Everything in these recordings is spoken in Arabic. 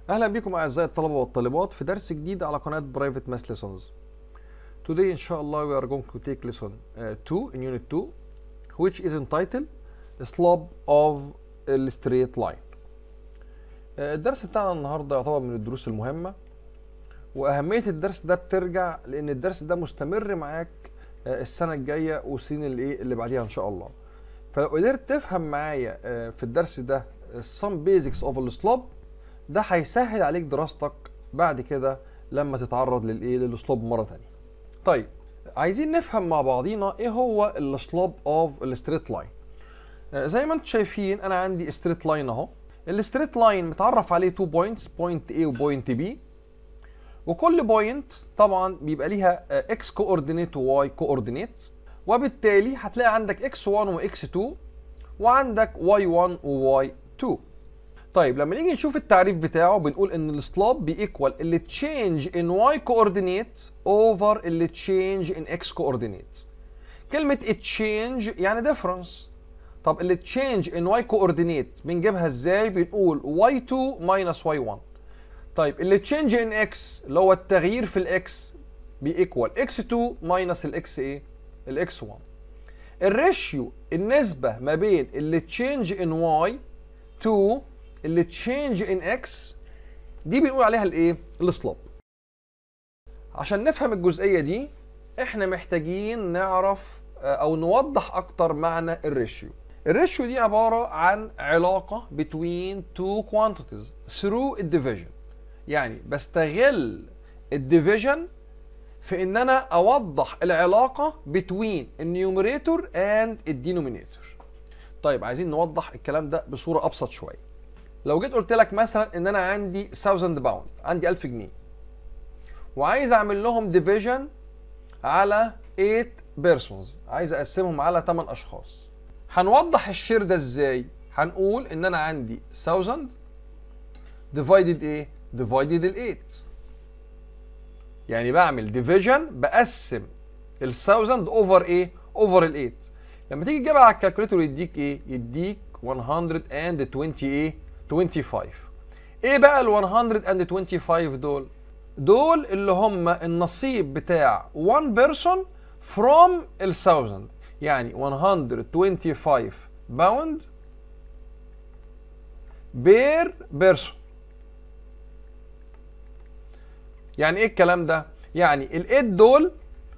اهلا بكم اعزائي الطلبه والطالبات في درس جديد على قناه برايفت ماس ليسونز. Today ان شاء الله we are going to take lesson 2 in unit 2 which is entitled slope of a straight line. الدرس بتاعنا النهارده يعتبر من الدروس المهمه، واهميه الدرس ده بترجع لان الدرس ده مستمر معاك السنه الجايه والسنين اللي بعديها ان شاء الله. فلو قدرت تفهم معايا في الدرس ده some basics of the slope ده هيسهل عليك دراستك بعد كده لما تتعرض للسلوب مره تانية. طيب عايزين نفهم مع بعضينا ايه هو السلوب اوف الستريت لاين. زي ما انتم شايفين انا عندي ستريت لاين اهو. الستريت لاين متعرف عليه 2 بوينتس، بوينت A وبوينت B، وكل بوينت طبعا بيبقى ليها اكس كوردينيت وواي كوردينيت، وبالتالي هتلاقي عندك x1 وx2 وعندك y1 وy2. طيب لما نيجي نشوف التعريف بتاعه بنقول ان السلوب بيكوال اللي تشينج ان واي كوردينيت اوفر اللي تشينج ان اكس كوردينيت. كلمه تشينج يعني ديفرنس. طب اللي تشينج ان واي كوردينيت بنجيبها ازاي؟ بنقول y2 ماينس y1. طيب اللي تشينج ان اكس اللي هو التغيير في الاكس بيكوال x2 ماينس الاكس ايه؟ الاكس1. الريشيو النسبه ما بين اللي تشينج ان واي تو اللي تشينج ان اكس دي بنقول عليها الايه؟ السلوب. عشان نفهم الجزئيه دي احنا محتاجين نعرف او نوضح اكتر معنى الريشيو. الريشيو دي عباره عن علاقه between two quantities through الديفيجن. يعني بستغل الديفيجن في ان انا اوضح العلاقه between النيوميريتور and الدينومينيتور. طيب عايزين نوضح الكلام ده بصوره ابسط شويه. لو جيت قلت لك مثلا ان انا عندي 1000 باوند، عندي 1000 جنيه، وعايز اعمل لهم ديفيجن على 8 بيرسونز، عايز اقسمهم على 8 اشخاص. هنوضح الشير ده ازاي؟ هنقول ان انا عندي 1000 ديفايدد ايه؟ ديفايدد ال 8. يعني بعمل ديفيجن، بقسم ال 1000 اوفر ايه؟ اوفر ال 8. لما تيجي تجيبها على الكالكوليتور يديك ايه؟ يديك 120 ايه؟ 25. ايه بقى ال 125 دول؟ دول اللي هم النصيب بتاع 1 بيرسون from ال 1000. يعني 125 باوند بير بيرسون. يعني ايه الكلام ده؟ يعني ال 8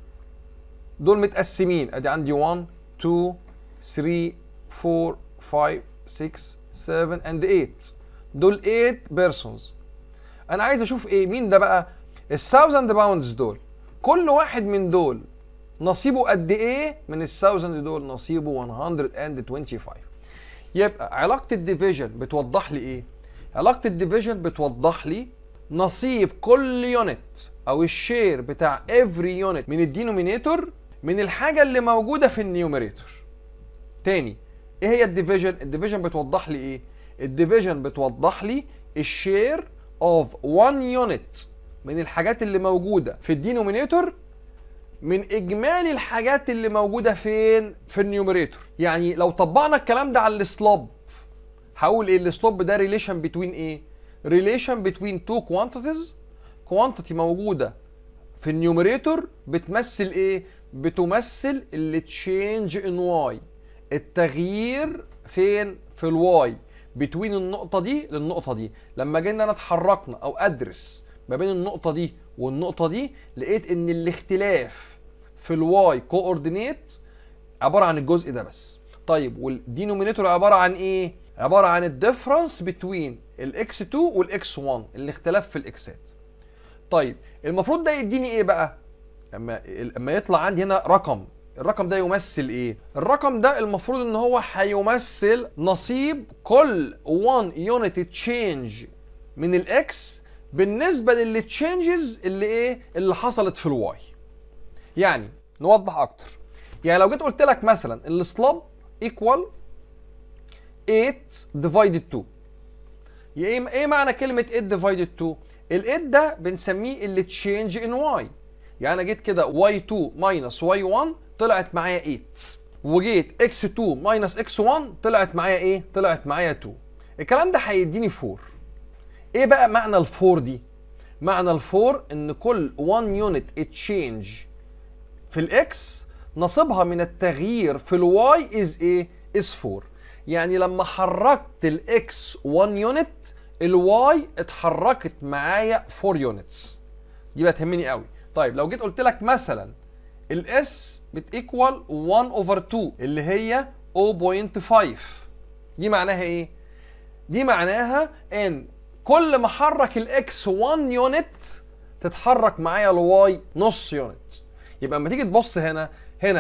دول متقسمين، ادي عندي 1 2 3 4 5 6 7 and 8. دول 8 بيرسونز. انا عايز اشوف ايه؟ مين ده بقى؟ ال 1000 باوندز دول كل واحد من دول نصيبه قد ايه من ال 1000 دول؟ نصيبه 125. يبقى علاقة الديفيجن بتوضح لي ايه؟ علاقة الديفيجن بتوضح لي نصيب كل يونت او الشير بتاع every يونت من الدينومينيتور من الحاجة اللي موجودة في النيوميريتور. تاني، ايه هي الديفيجن؟ الديفيجن بتوضح لي ايه؟ الديفيجن بتوضح لي الشير اوف 1 يونت من الحاجات اللي موجوده في الدينومينيتور من اجمالي الحاجات اللي موجوده فين؟ في النيوميريتور. يعني لو طبقنا الكلام ده على السلوب هقول ايه؟ السلوب ده ريليشن بتوين ايه؟ ريليشن بتوين تو كوانتيتيز. كوانتيتي موجوده في النيوميريتور بتمثل ايه؟ بتمثل اللي تشينج ان واي، التغيير فين؟ في الواي بتوين النقطة دي للنقطة دي. لما جينا انا اتحركنا او ادرس ما بين النقطة دي والنقطة دي لقيت ان الاختلاف في الواي كوردينيت عبارة عن الجزء ده بس. طيب والدينومينيتور عبارة عن ايه؟ عبارة عن الديفرنس بتوين الاكس 2 والاكس 1، الاختلاف في الاكسات. طيب المفروض ده يديني ايه بقى؟ لما يطلع عندي هنا رقم، الرقم ده يمثل ايه؟ الرقم ده المفروض ان هو هيمثل نصيب كل 1 يونت تشينج من الاكس بالنسبه للي تشينجز اللي ايه؟ اللي حصلت في الواي. يعني نوضح اكتر. يعني لو جيت قلت لك مثلا السلوب ايكوال 8 ديفايدد 2. ايه معنى كلمه 8 ديفايدد 2؟ ال 8 ده بنسميه اللي تشينج ان واي. يعني انا جيت كده y2 ماينس y1 طلعت معايا 8، وجيت x2 ماينس x1 طلعت معايا ايه؟ طلعت معايا 2. الكلام ده هيديني 4. ايه بقى معنى الفور دي؟ معنى الفور ان كل 1 يونت تشينج في الاكس نصيبها من التغيير في الواي از ايه؟ از 4. يعني لما حركت الاكس 1 يونت الواي اتحركت معايا 4 يونتس. دي بقى تهمني قوي. طيب لو جيت قلت لك مثلا الاس بتيكوال 1 اوفر 2 اللي هي 0.5، دي معناها ايه؟ دي معناها ان كل ما احرك الاكس 1 يونت تتحرك معايا الواي نص يونت. يبقى لما تيجي تبص هنا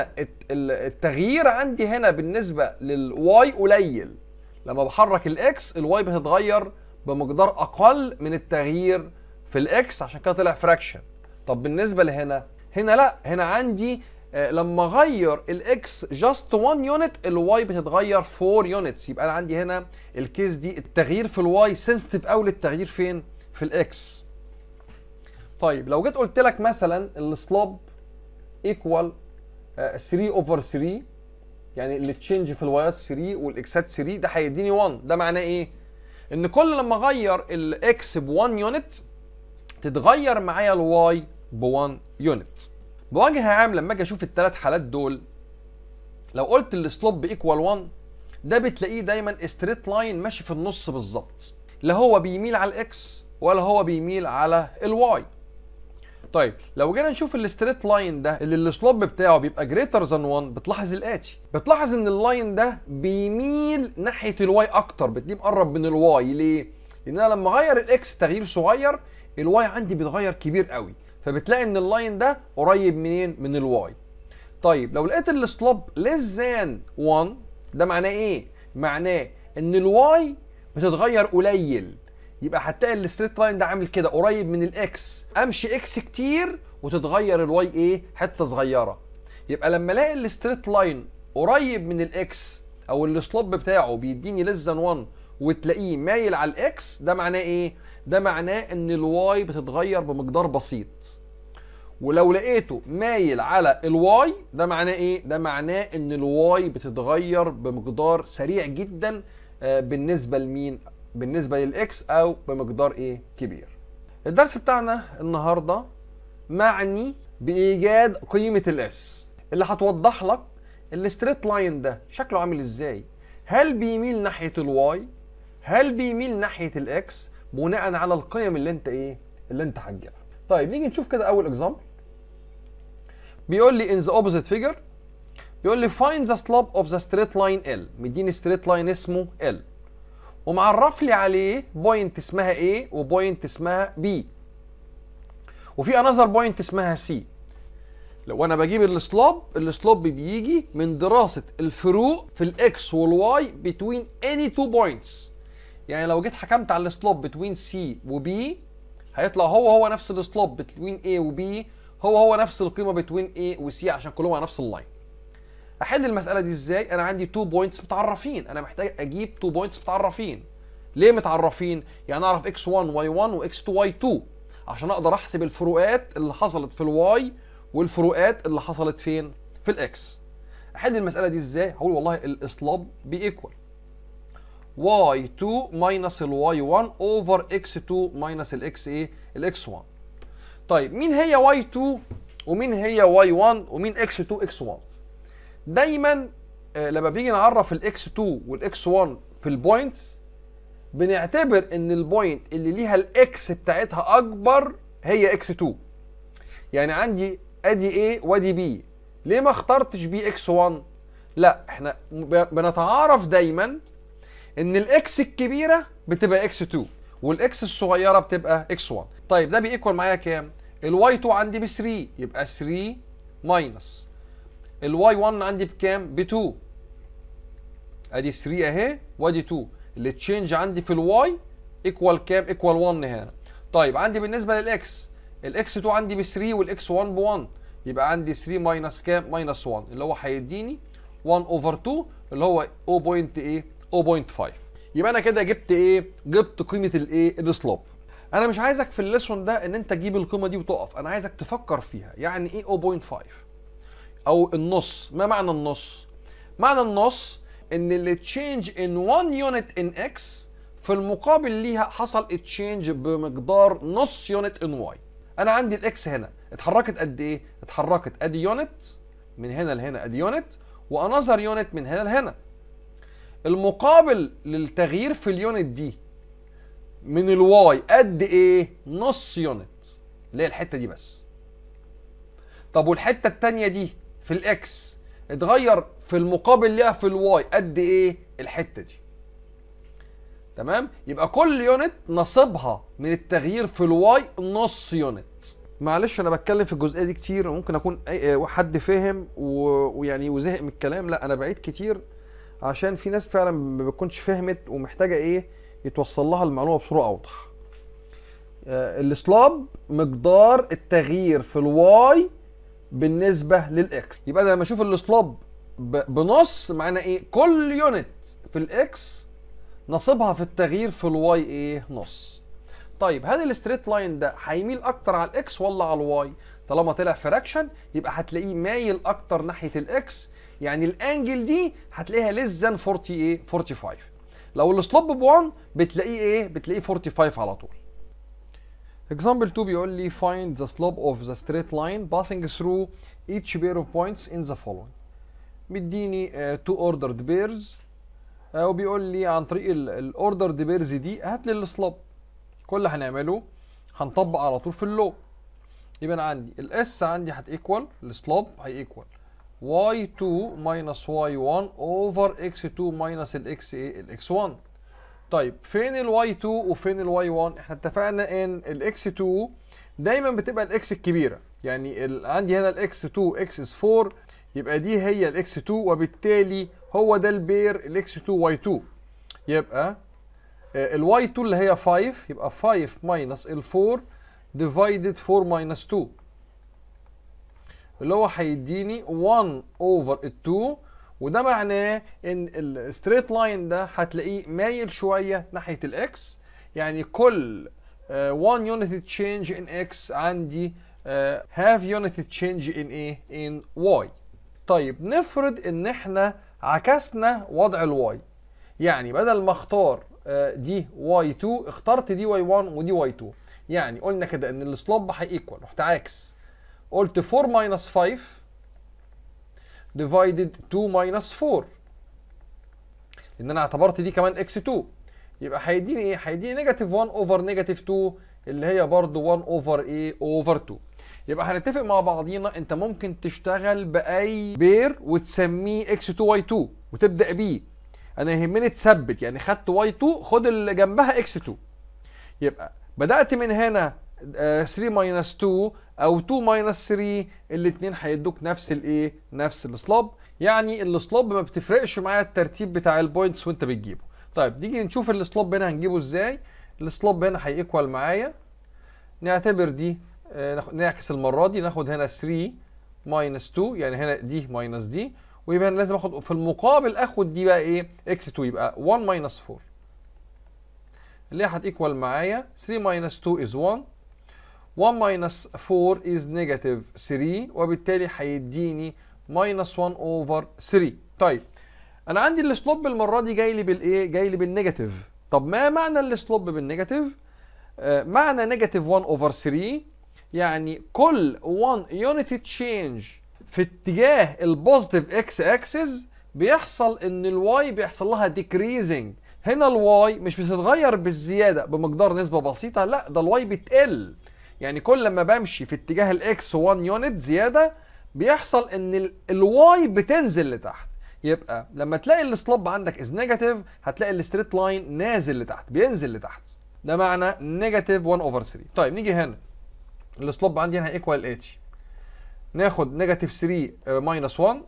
التغيير عندي هنا بالنسبه للواي قليل. لما بحرك الاكس الواي بتتغير بمقدار اقل من التغيير في الاكس، عشان كده طلع فراكشن. طب بالنسبه لهنا، هنا لا، هنا عندي لما اغير الاكس جاست 1 يونت الواي بتتغير 4 يونتس. يبقى انا عندي هنا الكيس دي التغيير في الواي سنسيتيف قوي للتغيير فين؟ في الاكس. طيب لو جيت قلت لك مثلا السلوب ايكوال 3 اوفر 3، يعني اللي تشينج في الوايات 3 والاكسات 3، ده هيديني 1. ده معناه ايه؟ ان كل لما اغير الاكس ب 1 يونت تتغير معايا الواي ب 1 يونت. بوجه عام لما اجي اشوف الثلاث حالات دول، لو قلت السلوب ايكوال 1 ده بتلاقيه دايما ستريت لاين ماشي في النص بالظبط، لا هو بيميل على الاكس ولا هو بيميل على الواي. طيب لو جينا نشوف الستريت لاين ده اللي السلوب بتاعه بيبقى جريتر ذان 1، بتلاحظ الاتي، بتلاحظ ان اللاين ده بيميل ناحيه الواي اكتر، بتلاقيه مقرب من الواي. ليه؟ لان انا لما اغير الاكس تغيير صغير الواي عندي بيتغير كبير قوي، فبتلاقي ان اللاين ده قريب منين؟ من الواي. طيب لو لقيت السلوب ليس ذان 1 ده معناه ايه؟ معناه ان الواي بتتغير قليل. يبقى هتلاقي الستريت لاين ده عامل كده قريب من الاكس، امشي اكس كتير وتتغير الواي ايه؟ حته صغيره. يبقى لما الاقي الستريت لاين قريب من الاكس او السلوب بتاعه بيديني ليس ذان 1 وتلاقيه مايل على الاكس، ده معناه ايه؟ ده معناه ان الواي بتتغير بمقدار بسيط. ولو لقيته مايل على الواي ده معناه ايه؟ ده معناه ان الواي بتتغير بمقدار سريع جدا بالنسبه لمين؟ بالنسبه للاكس، او بمقدار ايه؟ كبير. الدرس بتاعنا النهارده معني بايجاد قيمه الاس اللي هتوضح لك الستريت لاين ده شكله عامل ازاي. هل بيميل ناحيه الواي؟ هل بيميل ناحيه الاكس؟ بناء على القيم اللي انت ايه؟ اللي انت هتجيبها. طيب نيجي نشوف كده اول اكزامبل. بيقول لي in the opposite figure، بيقول لي find the slope of the straight line L. مديني straight line اسمه L ومعرف لي عليه بوينت اسمها A وبوينت اسمها B وفي another بوينت اسمها C. لو انا بجيب السلوب بيجي من دراسة الفروق في الاكس والواي between any two points. يعني لو جيت حكمت على السلوب between C و B هيطلع هو نفس السلوب between A و B هو نفس القيمه بين A و C عشان كلهم على نفس اللاين. احل المساله دي ازاي؟ انا عندي 2 بوينتس متعرفين، انا محتاج اجيب 2 بوينتس متعرفين. ليه متعرفين؟ يعني اعرف x1 y1 وx2 y2 عشان اقدر احسب الفروقات اللي حصلت في الواي والفروقات اللي حصلت فين؟ في الاكس. احل المساله دي ازاي؟ هقول والله السلوب بيكوال y2 ماينس الy1 اوفر x2 ماينس الاكس ايه؟ الاكس1. طيب مين هي y2 ومين هي y1 ومين x2 x1؟ دايما لما بيجي نعرف الاكس2 والاكس1 في البوينتس بنعتبر ان البوينت اللي ليها الاكس بتاعتها اكبر هي x2. يعني عندي ادي A وادي B، ليه ما اخترتش B x1؟ لا، احنا بنتعارف دايما ان الاكس الكبيره بتبقى x2 والاكس الصغيره بتبقى x1. طيب ده بيكوال معايا كام؟ الواي 2 عندي ب 3، يبقى 3 ماينس الواي 1 عندي بكام؟ ب 2. ادي 3 اهي وادي 2، اللي تشينج عندي في الواي ايكوال كام؟ ايكوال 1 هنا. طيب عندي بالنسبه للاكس، الاكس 2 عندي ب 3 والاكس 1 ب 1، يبقى عندي 3 ماينس كام؟ ماينس 1 اللي هو هيديني 1 اوفر 2 اللي هو 0.5. يبقى انا كده جبت ايه؟ جبت قيمه الايه؟ السلوب. انا مش عايزك في الليسون ده ان انت تجيب القيمه دي وتقف، انا عايزك تفكر فيها. يعني ايه 0.5 او النص؟ ما معنى النص؟ معنى النص ان اللي تشينج ان 1 يونت ان اكس في المقابل ليها حصل اتشينج بمقدار نص يونت ان واي. انا عندي الاكس هنا اتحركت قد ايه؟ اتحركت ادي يونت من هنا لهنا، ادي يونت، وانذر يونت من هنا لهنا. المقابل للتغيير في اليونت دي من الواي قد ايه؟ نص يونت، اللي هي الحته دي بس. طب والحته الثانيه دي في الاكس اتغير في المقابل ليها في الواي قد ايه؟ الحته دي. تمام؟ يبقى كل يونت نصيبها من التغيير في الواي نص يونت. معلش انا بتكلم في الجزئيه دي كتير، ممكن اكون حد فهم ويعني وزهق من الكلام. لا انا بعيد كتير عشان في ناس فعلا ما بتكونش فهمت ومحتاجه ايه يتوصل لها المعلومه بصوره اوضح. السلاب مقدار التغيير في الواي بالنسبه للاكس. يبقى انا لما اشوف السلاب بنص معناه ايه؟ كل يونت في الاكس نصيبها في التغيير في الواي ايه؟ نص. طيب هل الستريت لاين ده هيميل اكتر على الاكس ولا على الواي؟ طالما طلع فراكشن يبقى هتلاقيه مايل اكتر ناحيه الاكس، يعني الانجل دي هتلاقيها ليس ذان 40 ايه؟ 45. لو السلوب ب 1 بتلاقيه ايه؟ بتلاقيه 45 على طول. Example 2 بيقول لي find the slope of the straight line passing through each pair of points in the following. مديني two ordered pairs وبيقول لي عن طريق الاوردرد بيرز دي هات لي السلوب. كل اللي هنعمله هنطبق على طول في اللو. يبقى انا عندي الاس عندي هتيكوال السلوب هيكوال y2 minus y1 over x2 minus الاكس ايه؟ الاكس 1. طيب فين الواي 2 وفين الواي 1؟ احنا اتفقنا ان الاكس 2 دايما بتبقى الاكس الكبيره، يعني عندي هنا الاكس 2 اكس 4 يبقى دي هي الاكس 2 وبالتالي هو ده البير الاكس 2 واي 2. يبقى الواي 2 اللي هي 5 يبقى 5 ماينس ال 4 ديفايدد 4 ماينس 2 اللي هو هيديني 1 اوفر ال 2. وده معناه ان الستريت لاين ده هتلاقيه مايل شويه ناحيه الاكس، يعني كل 1 يونت تشينج ان اكس عندي هاف يونت تشينج ان ايه؟ ان واي. طيب نفرض ان احنا عكسنا وضع الواي، يعني بدل ما اختار دي واي 2 اخترت دي واي 1 ودي واي 2. يعني قلنا كده ان السلوب هيكوال، رحت عاكس قلت 4 ماينس 5 divided 2 minus 4 لان انا اعتبرت دي كمان x 2 يبقى هيديني ايه؟ هيديني نيجاتيف 1 اوفر نيجاتيف 2 اللي هي برضو 1 اوفر ايه؟ اوفر 2. يبقى هنتفق مع بعضينا انت ممكن تشتغل باي بير وتسميه x 2 y 2 وتبدا بيه. انا يهمني تثبت، يعني خدت y 2 خد اللي جنبها x 2. يبقى بدات من هنا 3 ماينس 2 او 2 ماينس 3 الاثنين هيدوك نفس الايه؟ نفس السلوب. يعني السلوب ما بتفرقش معايا الترتيب بتاع البوينتس وانت بتجيبه. طيب نيجي نشوف السلوب هنا هنجيبه ازاي. السلوب هنا هيكوال معايا، نعتبر دي نعكس المره دي، ناخد هنا 3 ماينس 2 يعني هنا دي ماينس دي، ويبقى لازم اخد في المقابل اخد دي بقى ايه؟ اكس 2 يبقى 1 ماينس 4 اللي هي هتيكوال معايا 3 ماينس 2 از 1 1 ماينس 4 از نيجاتيف 3 وبالتالي هيديني ماينس 1 اوفر 3. طيب انا عندي السلوب المره دي جاي لي بالايه؟ جاي لي بالنيجاتيف. طب ما معنى السلوب بالنيجاتيف؟ معنى نيجاتيف 1 اوفر 3 يعني كل 1 يونت تشينج في اتجاه البوزيتيف اكس اكسس بيحصل ان الواي بيحصل لها ديكريزنج. هنا الواي مش بتتغير بالزياده بمقدار نسبه بسيطه، لا ده الواي بتقل. يعني كل لما بمشي في اتجاه الاكس 1 يونت زياده بيحصل ان الواي بتنزل لتحت. يبقى لما تلاقي السلوب عندك از نيجاتيف هتلاقي الستريت لاين نازل لتحت، بينزل لتحت. ده معنى نيجاتيف 1 اوفر 3. طيب نيجي هنا السلوب عندي هنا ايكوال الاتي، ناخد نيجاتيف 3 ماينس 1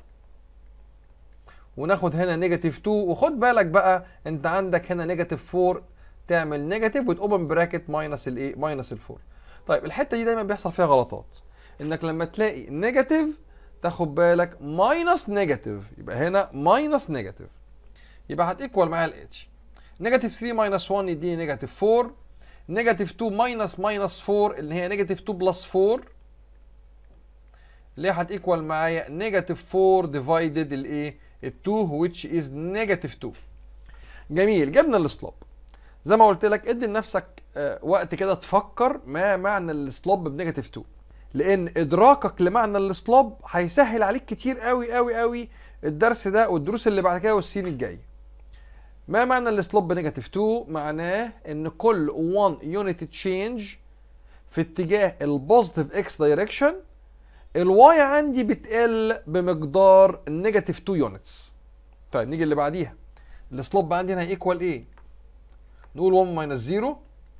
وناخد هنا نيجاتيف 2، وخد بالك بقى انت عندك هنا نيجاتيف 4 تعمل نيجاتيف وتوبن براكت ماينس الايه؟ ماينس ال 4. طيب الحته دي دايما بيحصل فيها غلطات، انك لما تلاقي نيجاتيف تاخد بالك ماينس نيجاتيف، يبقى هنا ماينس نيجاتيف، يبقى هتيكوال معايا الاتي نيجاتيف 3 ماينس 1 يديني نيجاتيف 4، نيجاتيف 2 ماينس ماينس 4 اللي هي نيجاتيف 2 بلس 4 اللي هي هتيكوال معايا نيجاتيف 4 ديفايدد الايه؟ ال 2 which is نيجاتيف 2. جميل، جبنا السلوب. زي ما قلت لك ادي لنفسك وقت كده تفكر ما معنى السلوب بنيجاتيف 2، لان ادراكك لمعنى السلوب هيسهل عليك كتير قوي قوي قوي الدرس ده والدروس اللي بعد كده والسنين الجايه. ما معنى السلوب بنيجاتيف 2؟ معناه ان كل 1 يونت تشينج في اتجاه البوزيتيف اكس دايركشن الواي عندي بتقل بمقدار نيجاتيف 2 يونتس. طيب نيجي اللي بعديها، السلوب عندي هنا هيكوال ايه؟ نقول 1 ماينس 0،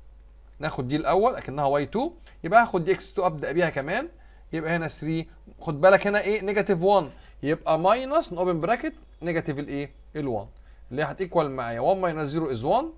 ناخد دي الاول اكنها واي 2، يبقى هاخد دي اكس 2 ابدا بيها كمان، يبقى هنا 3. خد بالك هنا ايه؟ نيجاتيف 1، يبقى ماينس اوبن براكت نيجاتيف الايه؟ ال1 اللي هي هتيكوال معايا 1 ماينس 0 از 1،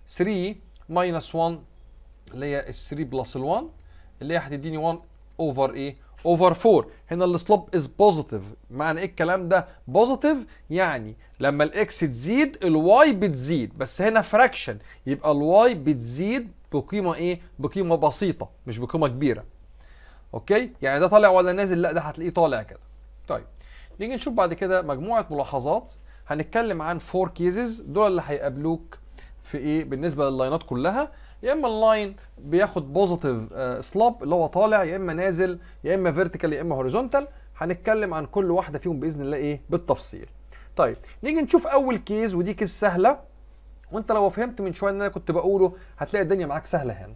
3 ماينس 1 اللي هي ال 3 بلس ال1 اللي هي هتديني 1 اوفر ايه؟ اوفر 4. هنا السلوب از بوزيتيف. معنى ايه الكلام ده؟ بوزيتيف يعني لما الاكس تزيد الواي بتزيد، بس هنا فراكشن يبقى الواي بتزيد بقيمه ايه؟ بقيمه بسيطه مش بقيمه كبيره. اوكي؟ يعني ده طالع ولا نازل؟ لا ده هتلاقيه طالع كده. طيب نيجي نشوف بعد كده مجموعه ملاحظات. هنتكلم عن 4 كيسز دول اللي هيقابلوك في ايه بالنسبه لللاينات كلها. يا اما اللاين بياخد بوزيتيف سلوب اللي هو طالع، يا اما نازل، يا اما فيرتيكال، يا اما هوريزونتال. هنتكلم عن كل واحده فيهم باذن الله ايه بالتفصيل. طيب نيجي نشوف اول كيس، ودي كيس سهله، وانت لو فهمت من شويه ان انا كنت بقوله هتلاقي الدنيا معاك سهله هنا.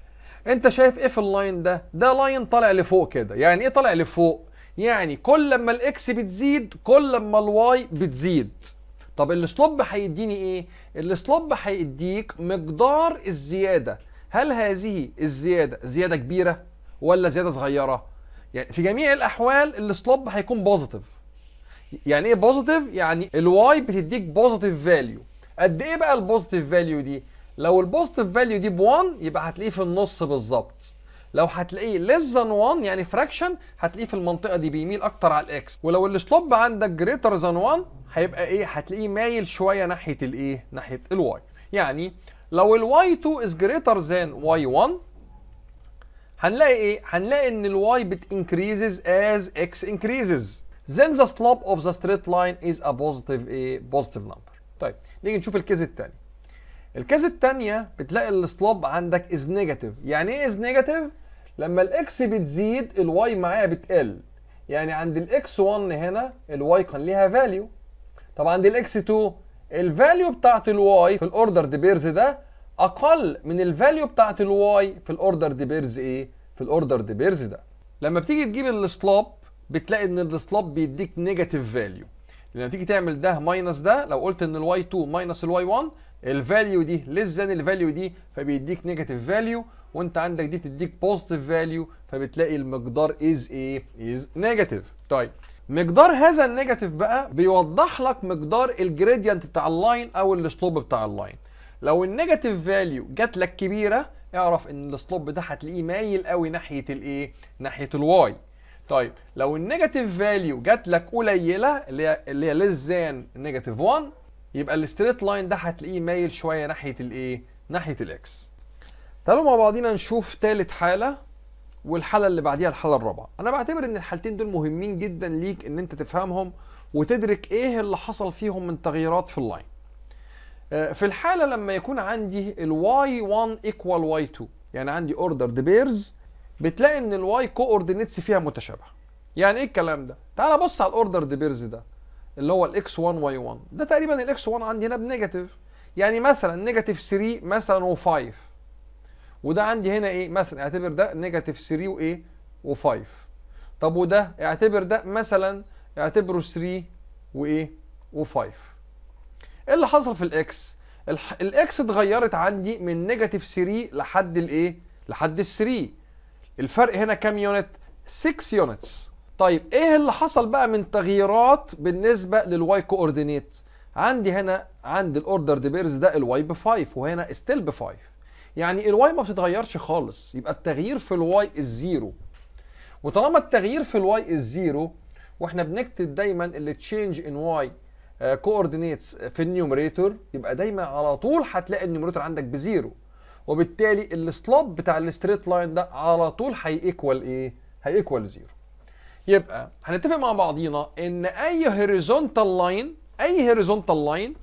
انت شايف ايه في اللاين ده؟ ده لاين طالع لفوق كده. يعني ايه طالع لفوق؟ يعني كل لما الاكس بتزيد كل لما الواي بتزيد. طب السلوب هيديني ايه؟ السلوب هيديك مقدار الزياده. هل هذه الزياده زياده كبيره ولا زياده صغيره؟ يعني في جميع الاحوال السلوب هيكون بوزيتيف. يعني ايه بوزيتيف؟ يعني الواي بتديك بوزيتيف فاليو. قد ايه بقى البوزيتيف فاليو دي؟ لو البوزيتيف فاليو دي ب1 يبقى هتلاقيه في النص بالظبط. لو هتلاقيه less than 1 يعني فراكشن هتلاقيه في المنطقه دي بيميل اكتر على الاكس. ولو السلوب عندك greater than 1 هيبقى ايه؟ هتلاقيه مايل شويه ناحيه الايه؟ ناحيه الواي. يعني لو الواي 2 is greater than واي 1 هنلاقي ايه؟ هنلاقي ان الواي increases as x increases. Then the slope of the straight line is a positive a positive number. طيب نيجي نشوف الكيس الثاني. الكيس الثانيه بتلاقي السلوب عندك از نيجاتيف. يعني ايه از نيجاتيف؟ لما الاكس بتزيد الواي معايا بتقل. يعني عند الاكس 1 هنا الواي كان ليها فاليو. طب عند الاكس 2 الفاليو بتاعت الواي في الاوردر دي بيرز ده اقل من الفاليو بتاعت الواي في الاوردر دي بيرز ايه؟ في الاوردر دي بيرز ده. لما بتيجي تجيب السلوب بتلاقي ان السلوب بيديك نيجاتيف فاليو. لما تيجي تعمل ده ماينس ده، لو قلت ان الواي 2 ماينس الواي 1 الفاليو دي ليس ذان الفاليو دي فبيديك نيجاتيف فاليو، وانت عندك دي تديك بوزيتيف فاليو فبتلاقي المقدار از ايه؟ از نيجاتيف. طيب مقدار هذا النيجاتيف بقى بيوضح لك مقدار الجريدينت بتاع اللاين او السلوب بتاع اللاين. لو النيجاتيف فاليو جات لك كبيره اعرف ان السلوب ده هتلاقيه مايل قوي ناحيه الايه؟ ناحيه الواي. طيب لو النيجاتيف فاليو جات لك قليله اللي هي ليس ذان نيجاتيف 1 يبقى الستريت لاين ده هتلاقيه مايل شويه ناحيه الايه؟ ناحيه الاكس. تعالوا مع بعضينا نشوف ثالث حاله والحاله اللي بعديها الحاله الرابعه. انا بعتبر ان الحالتين دول مهمين جدا ليك ان انت تفهمهم وتدرك ايه اللي حصل فيهم من تغييرات في اللاين. في الحاله لما يكون عندي الواي 1 ايكوال واي 2 يعني عندي اوردر دي بيرز، بتلاقي ان الواي كوردينيتس فيها متشابهه. يعني ايه الكلام ده؟ تعال بص على الاوردر دي بيرز ده اللي هو الاكس 1 واي 1 ده تقريبا الاكس 1 عندي هنا بنيجاتيف، يعني مثلا نيجاتيف 3 مثلا و5، وده عندي هنا ايه؟ مثلا اعتبر ده نيجاتيف 3 وايه؟ و5. طب وده اعتبر ده مثلا اعتبره 3 وايه؟ و5. ايه اللي حصل في الاكس؟ الاكس اتغيرت عندي من نيجاتيف 3 لحد الايه؟ لحد ال 3. الفرق هنا كام يونت؟ 6 يونتس. طيب ايه اللي حصل بقى من تغييرات بالنسبه للواي كوردينيت؟ عندي هنا عند الاوردر دي بيرز ده الواي ب5 وهنا ستيل ب5. يعني الواي ما بتتغيرش خالص، يبقى التغيير في الواي الزيرو. وطالما التغيير في الواي الزيرو واحنا بنكتب دايما اللي تشينج ان واي كوردينيتس في النيوميريتور، يبقى دايما على طول هتلاقي النيوميريتور عندك بزيرو، وبالتالي السلوب بتاع الستريت لاين ده على طول هيكوال ايه؟ هيكوال زيرو. يبقى هنتفق مع بعضينا ان اي هوريزونتال لاين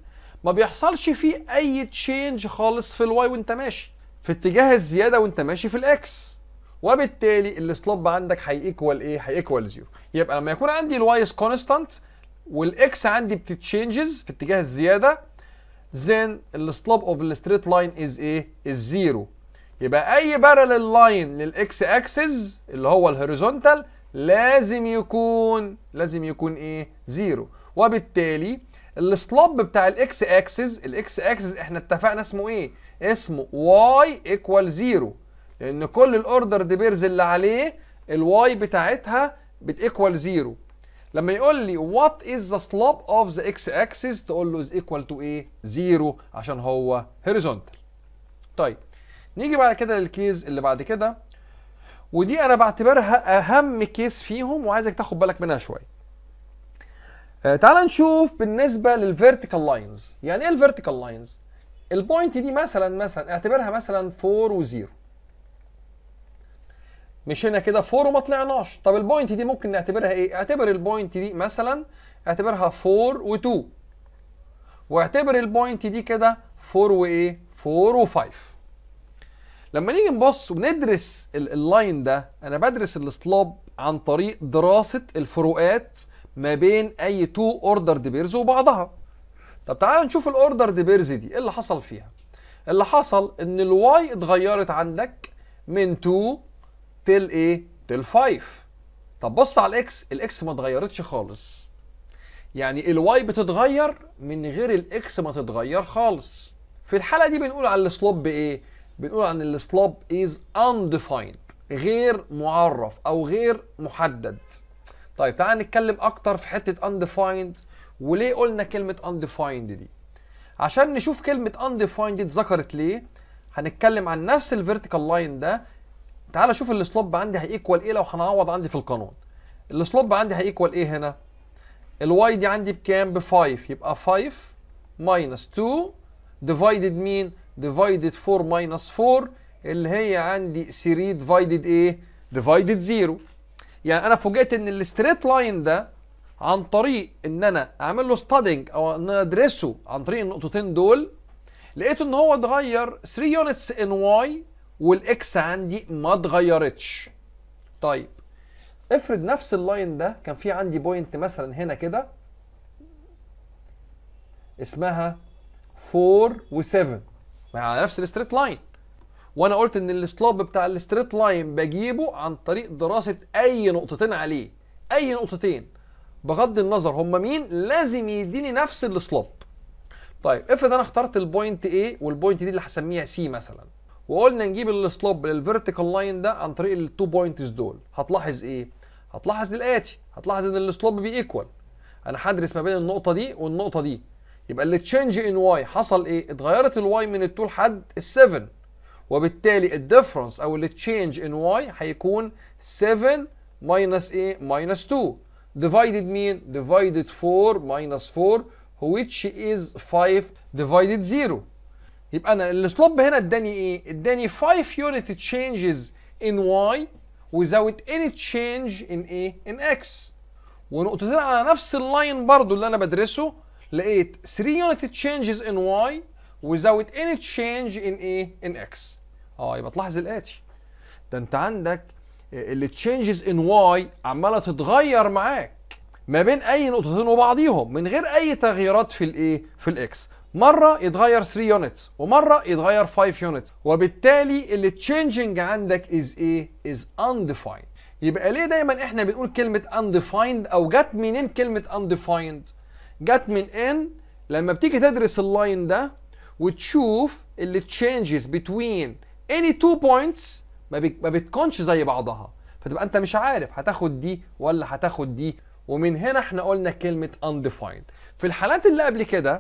ما بيحصلش فيه اي تشينج خالص في الواي وانت ماشي في اتجاه الزياده وانت ماشي في الاكس، وبالتالي السلوب عندك هيكوال ايه؟ هيكوال زيرو. يبقى لما يكون عندي الواي از كونستانت والاكس عندي بتتشينجز في اتجاه الزياده، then السلوب اوف الستريت لاين از ايه؟ از زيرو. يبقى اي بارلل لاين للاكس اكسس اللي هو الهوريزونتال لازم يكون ايه؟ زيرو. وبالتالي السلوب بتاع الاكس اكسس احنا اتفقنا اسمه ايه؟ اسمه واي ايكوال زيرو، لان كل الاوردر دي بيرز اللي عليه الواي بتاعتها بتيكوال زيرو. لما يقول لي what is the slope of the x axis تقول له is equal to ايه؟ زيرو، عشان هو horizontal. طيب نيجي بعد كده للكيس اللي بعد كده، ودي انا بعتبرها اهم كيس فيهم وعايزك تاخد بالك منها شويه. تعال نشوف بالنسبه للفيرتيكال لاينز. يعني ايه الفيرتيكال لاينز؟ البوينت دي مثلا اعتبرها مثلا 4 و0، مش هنا كده 4 وما طلعناش. طب البوينت دي ممكن نعتبرها ايه؟ اعتبر البوينت دي مثلا اعتبرها 4 و2، واعتبر البوينت دي كده 4 وايه؟ 4 و5. لما نيجي نبص وندرس اللاين ده، انا بدرس السلوب عن طريق دراسه الفروقات ما بين اي تو اوردر دي بيرز وبعضها. طب تعال نشوف الاوردر دي بيرز دي ايه اللي حصل فيها. اللي حصل ان الواي اتغيرت عندك من 2 تل ايه؟ تل 5. طب بص على الاكس ما اتغيرتش خالص. يعني الواي بتتغير من غير الاكس ما تتغير خالص. في الحاله دي بنقول على السلوب بايه؟ بنقول عن السلوب is undefined، غير معرف او غير محدد. طيب تعال نتكلم اكتر في حته undefined. وليه قلنا كلمه undefined دي؟ عشان نشوف كلمه undefined اتذكرت ليه. هنتكلم عن نفس الفيرتيكال لاين ده. تعال شوف السلوب عندي هيكوال ايه لو هنعوض عندي في القانون. السلوب عندي هيكوال ايه هنا؟ الواي دي عندي بكام؟ ب5. يبقى 5 minus 2 divided مين؟ divided 4 minus 4 اللي هي عندي 3 divided ايه؟ divided 0. يعني انا فوجئت ان الستريت لاين ده عن طريق ان انا اعمل له ستادنج او ان انا ادرسه عن طريق النقطتين دول، لقيت ان هو اتغير 3 يونتس ان واي والاكس عندي ما اتغيرتش. طيب افرض نفس اللاين ده كان في عندي بوينت مثلا هنا كده اسمها 4 و7 مع نفس الستريت لاين، وانا قلت ان السلوب بتاع الستريت لاين بجيبه عن طريق دراسه اي نقطتين عليه، اي نقطتين بغض النظر هم مين لازم يديني نفس السلوب. طيب افرض انا اخترت البوينت A والبوينت دي اللي هسميها C مثلا، وقلنا نجيب السلوب للفيرتيكال لاين ده عن طريق التو بوينتس دول، هتلاحظ ايه؟ هتلاحظ الاتي، هتلاحظ ان السلوب بيكوال. انا هدرس ما بين النقطه دي والنقطه دي، يبقى اللي تشينج ان واي حصل ايه؟ اتغيرت الواي من ال2 لحد ال7، وبالتالي الديفرنس او اللي تشينج ان واي هيكون 7 ماينس ايه؟ ماينس 2 divided مين؟ divided 4 minus 4 which is 5 divided 0. يبقى انا السلوب هنا اداني ايه؟ اداني 5 unit changes in y without any change in ايه؟ in x. ونقطتين على نفس اللاين برضو اللي انا بدرسه لقيت 3 unit changes in y without any change in ايه؟ in x. يبقى تلاحظ الاتي، ده انت عندك اللي changes in y عماله تتغير معاك ما بين اي نقطتين وبعضيهم من غير اي تغييرات في الايه؟ في الاكس. مره يتغير 3 يونتس ومره يتغير 5 يونتس، وبالتالي اللي تشينجنج عندك از ايه؟ از undefined. يبقى ليه دايما احنا بنقول كلمه undefined؟ او جت منين كلمه undefined؟ جت من ان لما بتيجي تدرس اللاين ده وتشوف اللي تشينجز between any two points ما بتكونش زي بعضها، فتبقى انت مش عارف هتاخد دي ولا هتاخد دي، ومن هنا احنا قلنا كلمه undefined. في الحالات اللي قبل كده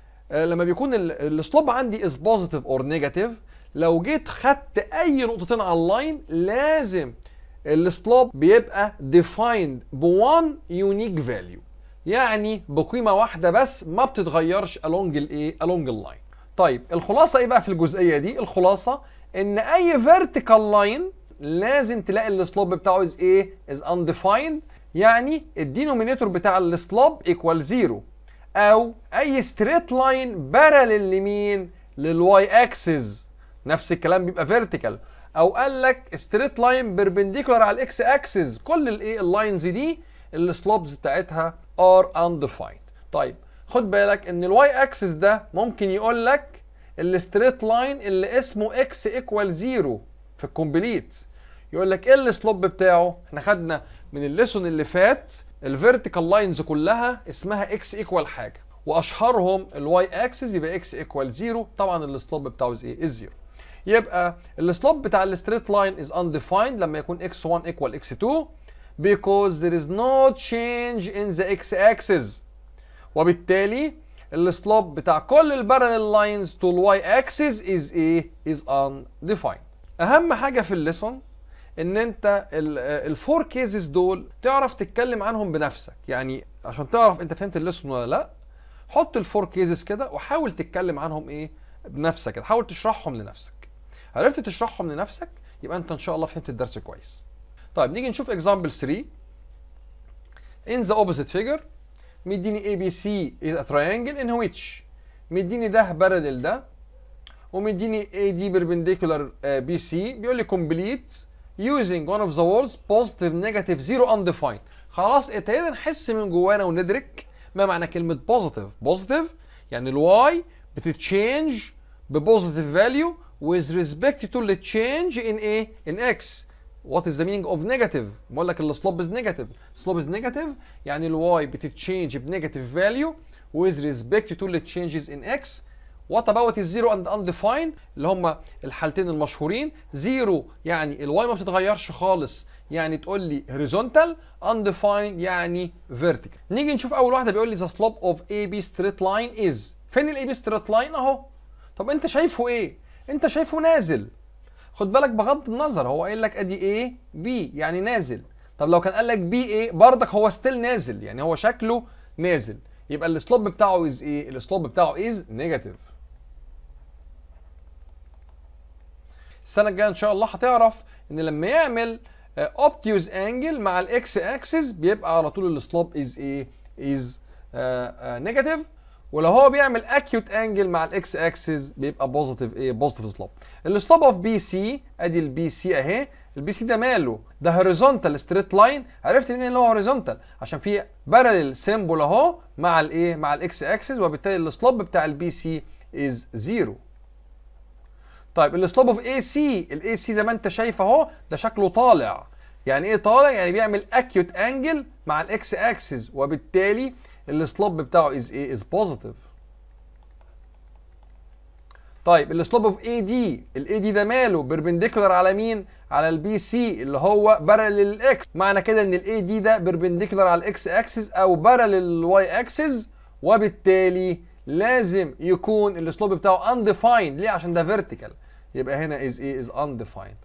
لما بيكون السلوب عندي is positive or negative، لو جيت خدت اي نقطتين على اللاين لازم السلوب بيبقى defined بone unique value، يعني بقيمه واحده بس ما بتتغيرش along الايه؟ along اللاين. طيب الخلاصه ايه بقى في الجزئيه دي؟ الخلاصه ان اي vertical line لازم تلاقي السلوب بتاعه is ايه؟ is undefined، يعني الدينومينيتور بتاع السلوب equal 0. او اي ستريت لاين بارالل لمين؟ للواي اكسس. نفس الكلام بيبقى فيرتيكال. او قال لك ستريت لاين بيربنديكولار على الاكس اكسس. كل الايه اللاينز دي السلوبز بتاعتها ار undefined. طيب خد بالك ان الواي اكسس ده ممكن يقول لك الستريت لاين اللي اسمه اكس ايكوال 0 في الكومبليت. يقول لك ايه السلوب بتاعه؟ احنا خدنا من الليسون اللي فات الفيرتيكال لاينز كلها اسمها اكس ايكوال حاجه، واشهرهم الواي اكسس بيبقى اكس ايكوال 0. طبعا السلوب بتاعه ايه؟ 0. يبقى السلوب بتاع الستريت لاين از undefined لما يكون x1 equal x2 because there is no change in the x axis. وبالتالي السلوب بتاع كل البارالل لاينز to الواي اكسس is ايه؟ is undefined. اهم حاجه في الليسون ان انت الفور كيسز دول تعرف تتكلم عنهم بنفسك. يعني عشان تعرف انت فهمت الليسون ولا لا، حط الفور كيسز كده وحاول تتكلم عنهم ايه؟ بنفسك كده، حاول تشرحهم لنفسك. عرفت تشرحهم لنفسك يبقى انت ان شاء الله فهمت الدرس كويس. طيب نيجي نشوف example 3. in the opposite figure مديني ABC is a triangle in which مديني ده parallel ده، ومديني AD perpendicular BC. بيقول لي complete using one of the words positive negative zero undefined. خلاص ابتدينا نحس من جوانا وندرك ما معنى كلمة positive. positive يعني الواي بتتشينج ببوزيتيف فاليو with respect to the change in A in X. What is the meaning of negative؟ بقول لك السلوب is negative. slope is negative يعني الواي بتتشينج بنيجاتيف فاليو with respect to the changes in X. What about الزيرو and undefined اللي هما الحالتين المشهورين؟ زيرو يعني الواي ما بتتغيرش خالص، يعني تقول لي horizontal. undefined يعني vertical. نيجي نشوف اول واحده. بيقول لي the slope of AB straight line is. فين الAB straight line؟ اهو. طب انت شايفه ايه؟ انت شايفه نازل. خد بالك بغض النظر هو قايل لك ادي A B يعني نازل. طب لو كان قال لك B A بردك هو ستيل نازل، يعني هو شكله نازل. يبقى السلوب بتاعه از ايه؟ السلوب بتاعه از نيجاتيف. السنه الجايه ان شاء الله هتعرف ان لما يعمل اوبتيوز انجل مع الاكس اكسس بيبقى على طول السلوب از ايه؟ از نيجاتيف. ولو هو بيعمل اكيوت انجل مع الاكس اكسس بيبقى بوزيتيف ايه؟ بوزيتيف سلوب. السلوب اوف بي سي ادي البي سي اهي. البي سي ده ماله؟ ده هوريزونتال ستريت لاين. عرفت منين اللي هو هوريزونتال؟ عشان في باراليل سيمبل اهو مع الايه؟ مع الاكس اكسس، وبالتالي السلوب بتاع البي سي از 0. طيب السلوب اوف اي سي، الاي سي زي ما انت شايف اهو ده شكله طالع. يعني ايه طالع؟ يعني بيعمل اكيوت انجل مع الاكس اكسس، وبالتالي السلوب بتاعه از ايه؟ از بوزيتيف. طيب السلوب اوف اي دي، الاي دي ده ماله؟ بيربنديكولار على مين؟ على البي سي اللي هو باراليل للاكس. معنى كده ان الاي دي ده بيربنديكولار على الاكس اكسس او باراليل للواي اكسس، وبالتالي لازم يكون السلوب بتاعه undefined. ليه؟ عشان ده فيرتيكال. يبقى هنا is ايه؟ is undefined.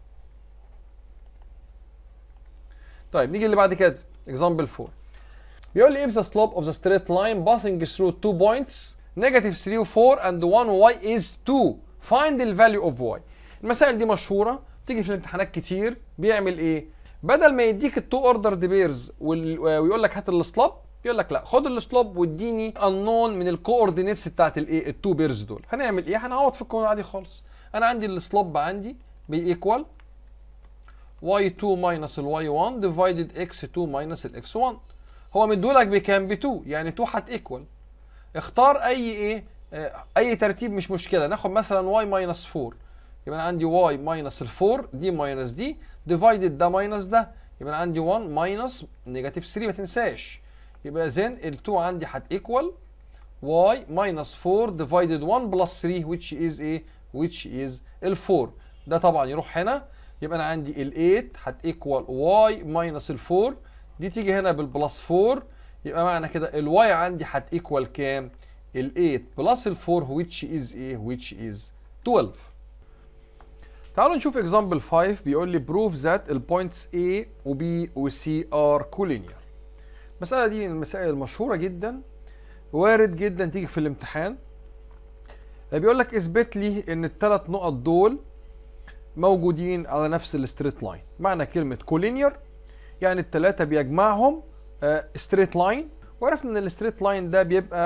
طيب نيجي اللي بعد كده example 4. بيقول لي if the slope of the straight line passing through 2 points negative 3 و 4 and 1 y is 2 find the value of y. المسائل دي مشهوره تيجي في الامتحانات كتير. بيعمل ايه؟ بدل ما يديك التو اوردر بيرز ويقول لك هات السلوب، يقول لك لا خد السلوب واديني unknown من الكوردينيتس بتاعت الايه؟ التو بيرز دول. هنعمل ايه؟ هنعوض في القانون عادي خالص. انا عندي السلوب عندي بيكوال y2 minus y1 divided x2 minus x1. هو مديهولك بكام؟ ب 2، يعني 2 هتيكوال. اختار اي ايه؟ اي ترتيب مش مشكله. ناخد مثلا y minus 4، يبقى انا عندي y minus ال 4 دي minus دي divided ده minus ده، يبقى انا عندي 1 minus نيجاتيف 3 ما تنساش. يبقى زين ال 2 عندي هتيكوال y minus 4 divided 1 plus 3 which is ايه؟ which is ال 4. ده طبعا يروح هنا، يبقى انا عندي ال 8 هتيكوال y minus ال 4 دي تيجي هنا بالبلس 4، يبقى معنى كده الواي عندي هتيكوال كام؟ ال 8 بلس ال 4 which is ايه؟ which is 12. تعالوا نشوف example 5. بيقول لي prove that البوينتس A و B و C are collinear. المسألة دي من المسائل المشهورة جدا، وارد جدا تيجي في الامتحان. بيقول لك اثبت لي ان الثلاث نقط دول موجودين على نفس الستريت لاين. معنى كلمة collinear يعني الثلاثة بيجمعهم ستريت لاين، وعرفنا ان الستريت لاين ده بيبقى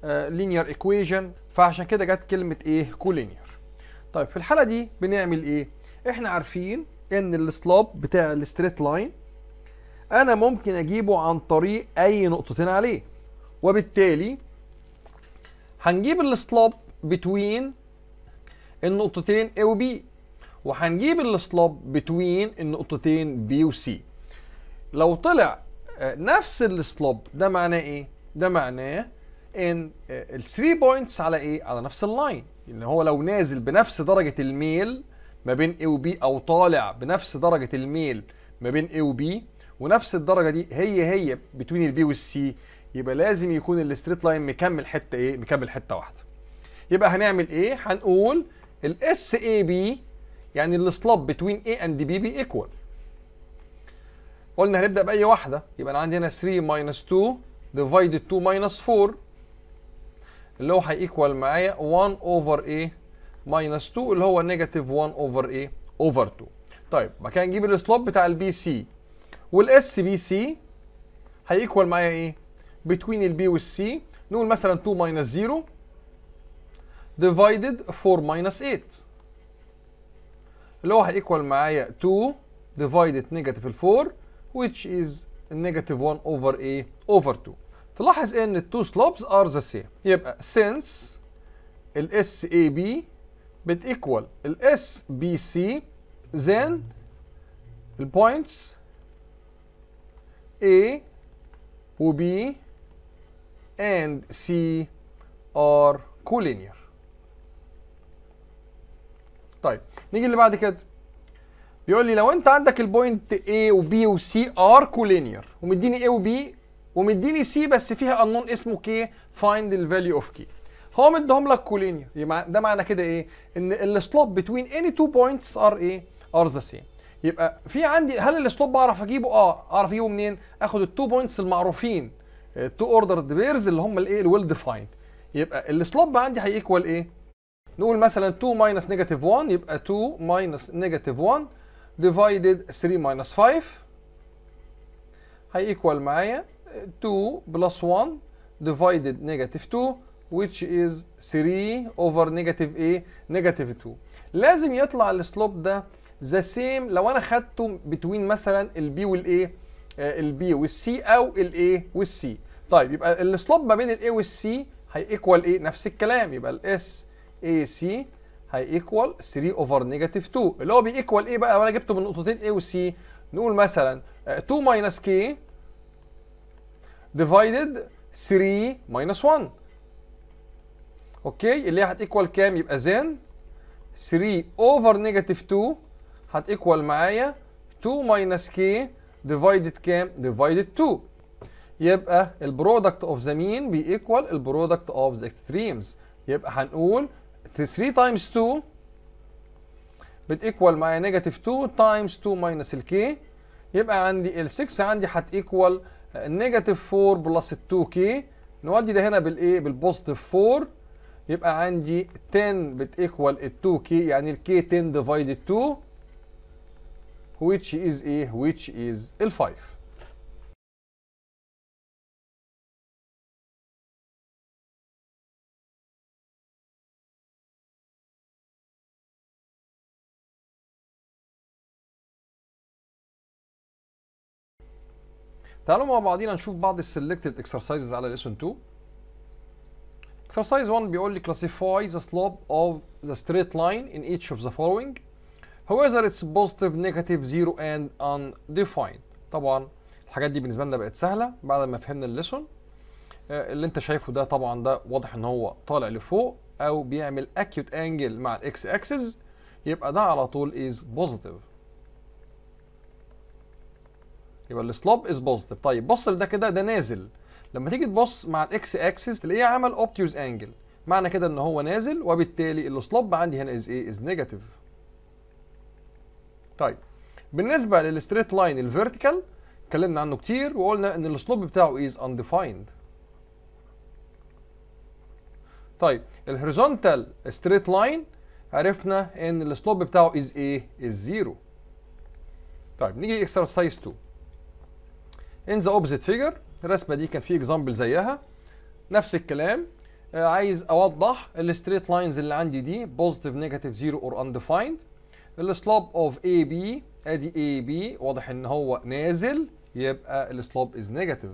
linear equation، فعشان كده جت كلمه ايه collinear. طيب في الحاله دي بنعمل ايه؟ احنا عارفين ان السلوب بتاع الستريت لاين انا ممكن اجيبه عن طريق اي نقطتين عليه، وبالتالي هنجيب السلوب بتوين النقطتين A و B، وهنجيب السلوب بتوين النقطتين B و C. لو طلع نفس السلوب ده معناه ايه؟ ده معناه ان الثري بوينتس على ايه؟ على نفس اللاين. ان هو لو نازل بنفس درجة الميل ما بين A و B، او طالع بنفس درجة الميل ما بين A و B، ونفس الدرجة دي هي بتوين البي والسي، يبقى لازم يكون الستريت لاين مكمل حتة ايه؟ مكمل حتة واحدة. يبقى هنعمل ايه؟ هنقول الاس اي بي يعني السلوب بتوين A and B بي ايكوال. قلنا هنبدأ بأي واحدة، يبقى أنا عندي هنا 3 minus 2 divided 2 minus 4 اللي هو هيكوال معايا 1 over A minus 2 اللي هو نيجاتيف 1 over A over 2. طيب بعد كده نجيب السلوب بتاع البي سي، والاس بي سي هيكوال معايا ايه؟ between البي والسي، نقول مثلا 2 minus 0 divided 4 minus 8 اللي هو هيكوال معايا 2 divided negative 4 which is negative 1 over A over 2. تلاحظ ان التو slopes are the same. يبقى since ال SAB بتيكوال ال SBC then ال points A و B and C are collinear. طيب نيجي اللي بعد كده، بيقول لي لو انت عندك البوينت A و B و C are collinear، ومديني A و B ومديني C بس فيها unknown اسمه K find the value of K، هو مديهم لك collinear، يبقى ده معنى كده ايه؟ ان السلوب between any two points are ايه؟ are the same. يبقى في عندي هل السلوب بعرف اجيبه؟ اعرف اجيبه منين؟ اخد التو بوينتس المعروفين، التو اوردرد بيرز اللي هم الايه؟ الويل ديفايند. يبقى السلوب عندي هيكوال ايه؟ نقول مثلا 2 minus negative 1 يبقى 2 minus negative 1 divided 3 minus 5 هيكوال معايا 2 plus 1 divided negative 2 which is 3 over negative ايه؟ negative 2. لازم يطلع السلوب ده the same لو انا خدته between مثلا البي والايه؟ البي والسي او الايه والسي. طيب يبقى السلوب ما بين الاي والسي هيكوال ايه؟ نفس الكلام، يبقى الاس اي سي هيكوال 3 اوفر نيجاتيف 2 اللي هو بيكوال ايه بقى لو انا جبته من نقطتين A و C؟ نقول مثلا 2 minus K divided 3 minus 1. اوكي اللي هي هتيكوال كام؟ يبقى زين 3 اوفر نيجاتيف 2 هتيكوال معايا 2 minus K divided كام؟ divided 2. يبقى البرودكت اوف ذا مين بيكوال البرودكت اوف ذا اكستريمز. يبقى هنقول 3 times 2 بتيكوال معايا نيجاتيف 2 times 2 minus الكي، يبقى عندي ال 6 عندي هتيكوال نيجاتيف 4 بلس ال 2 كي، نودي ده هنا بالايه؟ بالبوزيتيف 4، يبقى عندي 10 بتيكوال ال 2 كي يعني الكي 10 ديفايدد 2 which is ايه؟ which is ال 5. تعالوا مع بعضينا نشوف بعض السلكتد اكسرسايزز على ليسون 2. Exercise 1 بيقول لي classify the slope of the straight line in each of the following whether it's positive, negative, zero and undefined. طبعا الحاجات دي بالنسبه لنا بقت سهله بعد ما فهمنا الليسون. اللي انت شايفه ده طبعا ده واضح ان هو طالع لفوق او بيعمل acute angle مع الاكس اكسس، يبقى ده على طول is positive، يبقى السلوب از بوزيتيف. طيب بص لده كده، ده نازل، لما تيجي تبص مع الاكس اكسس تلاقيه عمل اوبتيوز انجل، معنى كده ان هو نازل، وبالتالي السلوب عندي هنا از ايه؟ از نيجاتيف. طيب بالنسبه للستريت لاين الفيرتيكال اتكلمنا عنه كتير وقلنا ان السلوب بتاعه از undefined. طيب الهوريزونتال ستريت لاين عرفنا ان السلوب بتاعه از ايه؟ از زيرو. طيب نيجي اكسرسايز 2. in the opposite figure الرسمه دي كان في اكزامبل زيها نفس الكلام، عايز اوضح الستريت لاينز اللي عندي دي بوزيتيف نيجاتيف زيرو اور انديفايند. السلوب اوف اي بي، ادي اي بي واضح ان هو نازل، يبقى السلوب از نيجاتيف.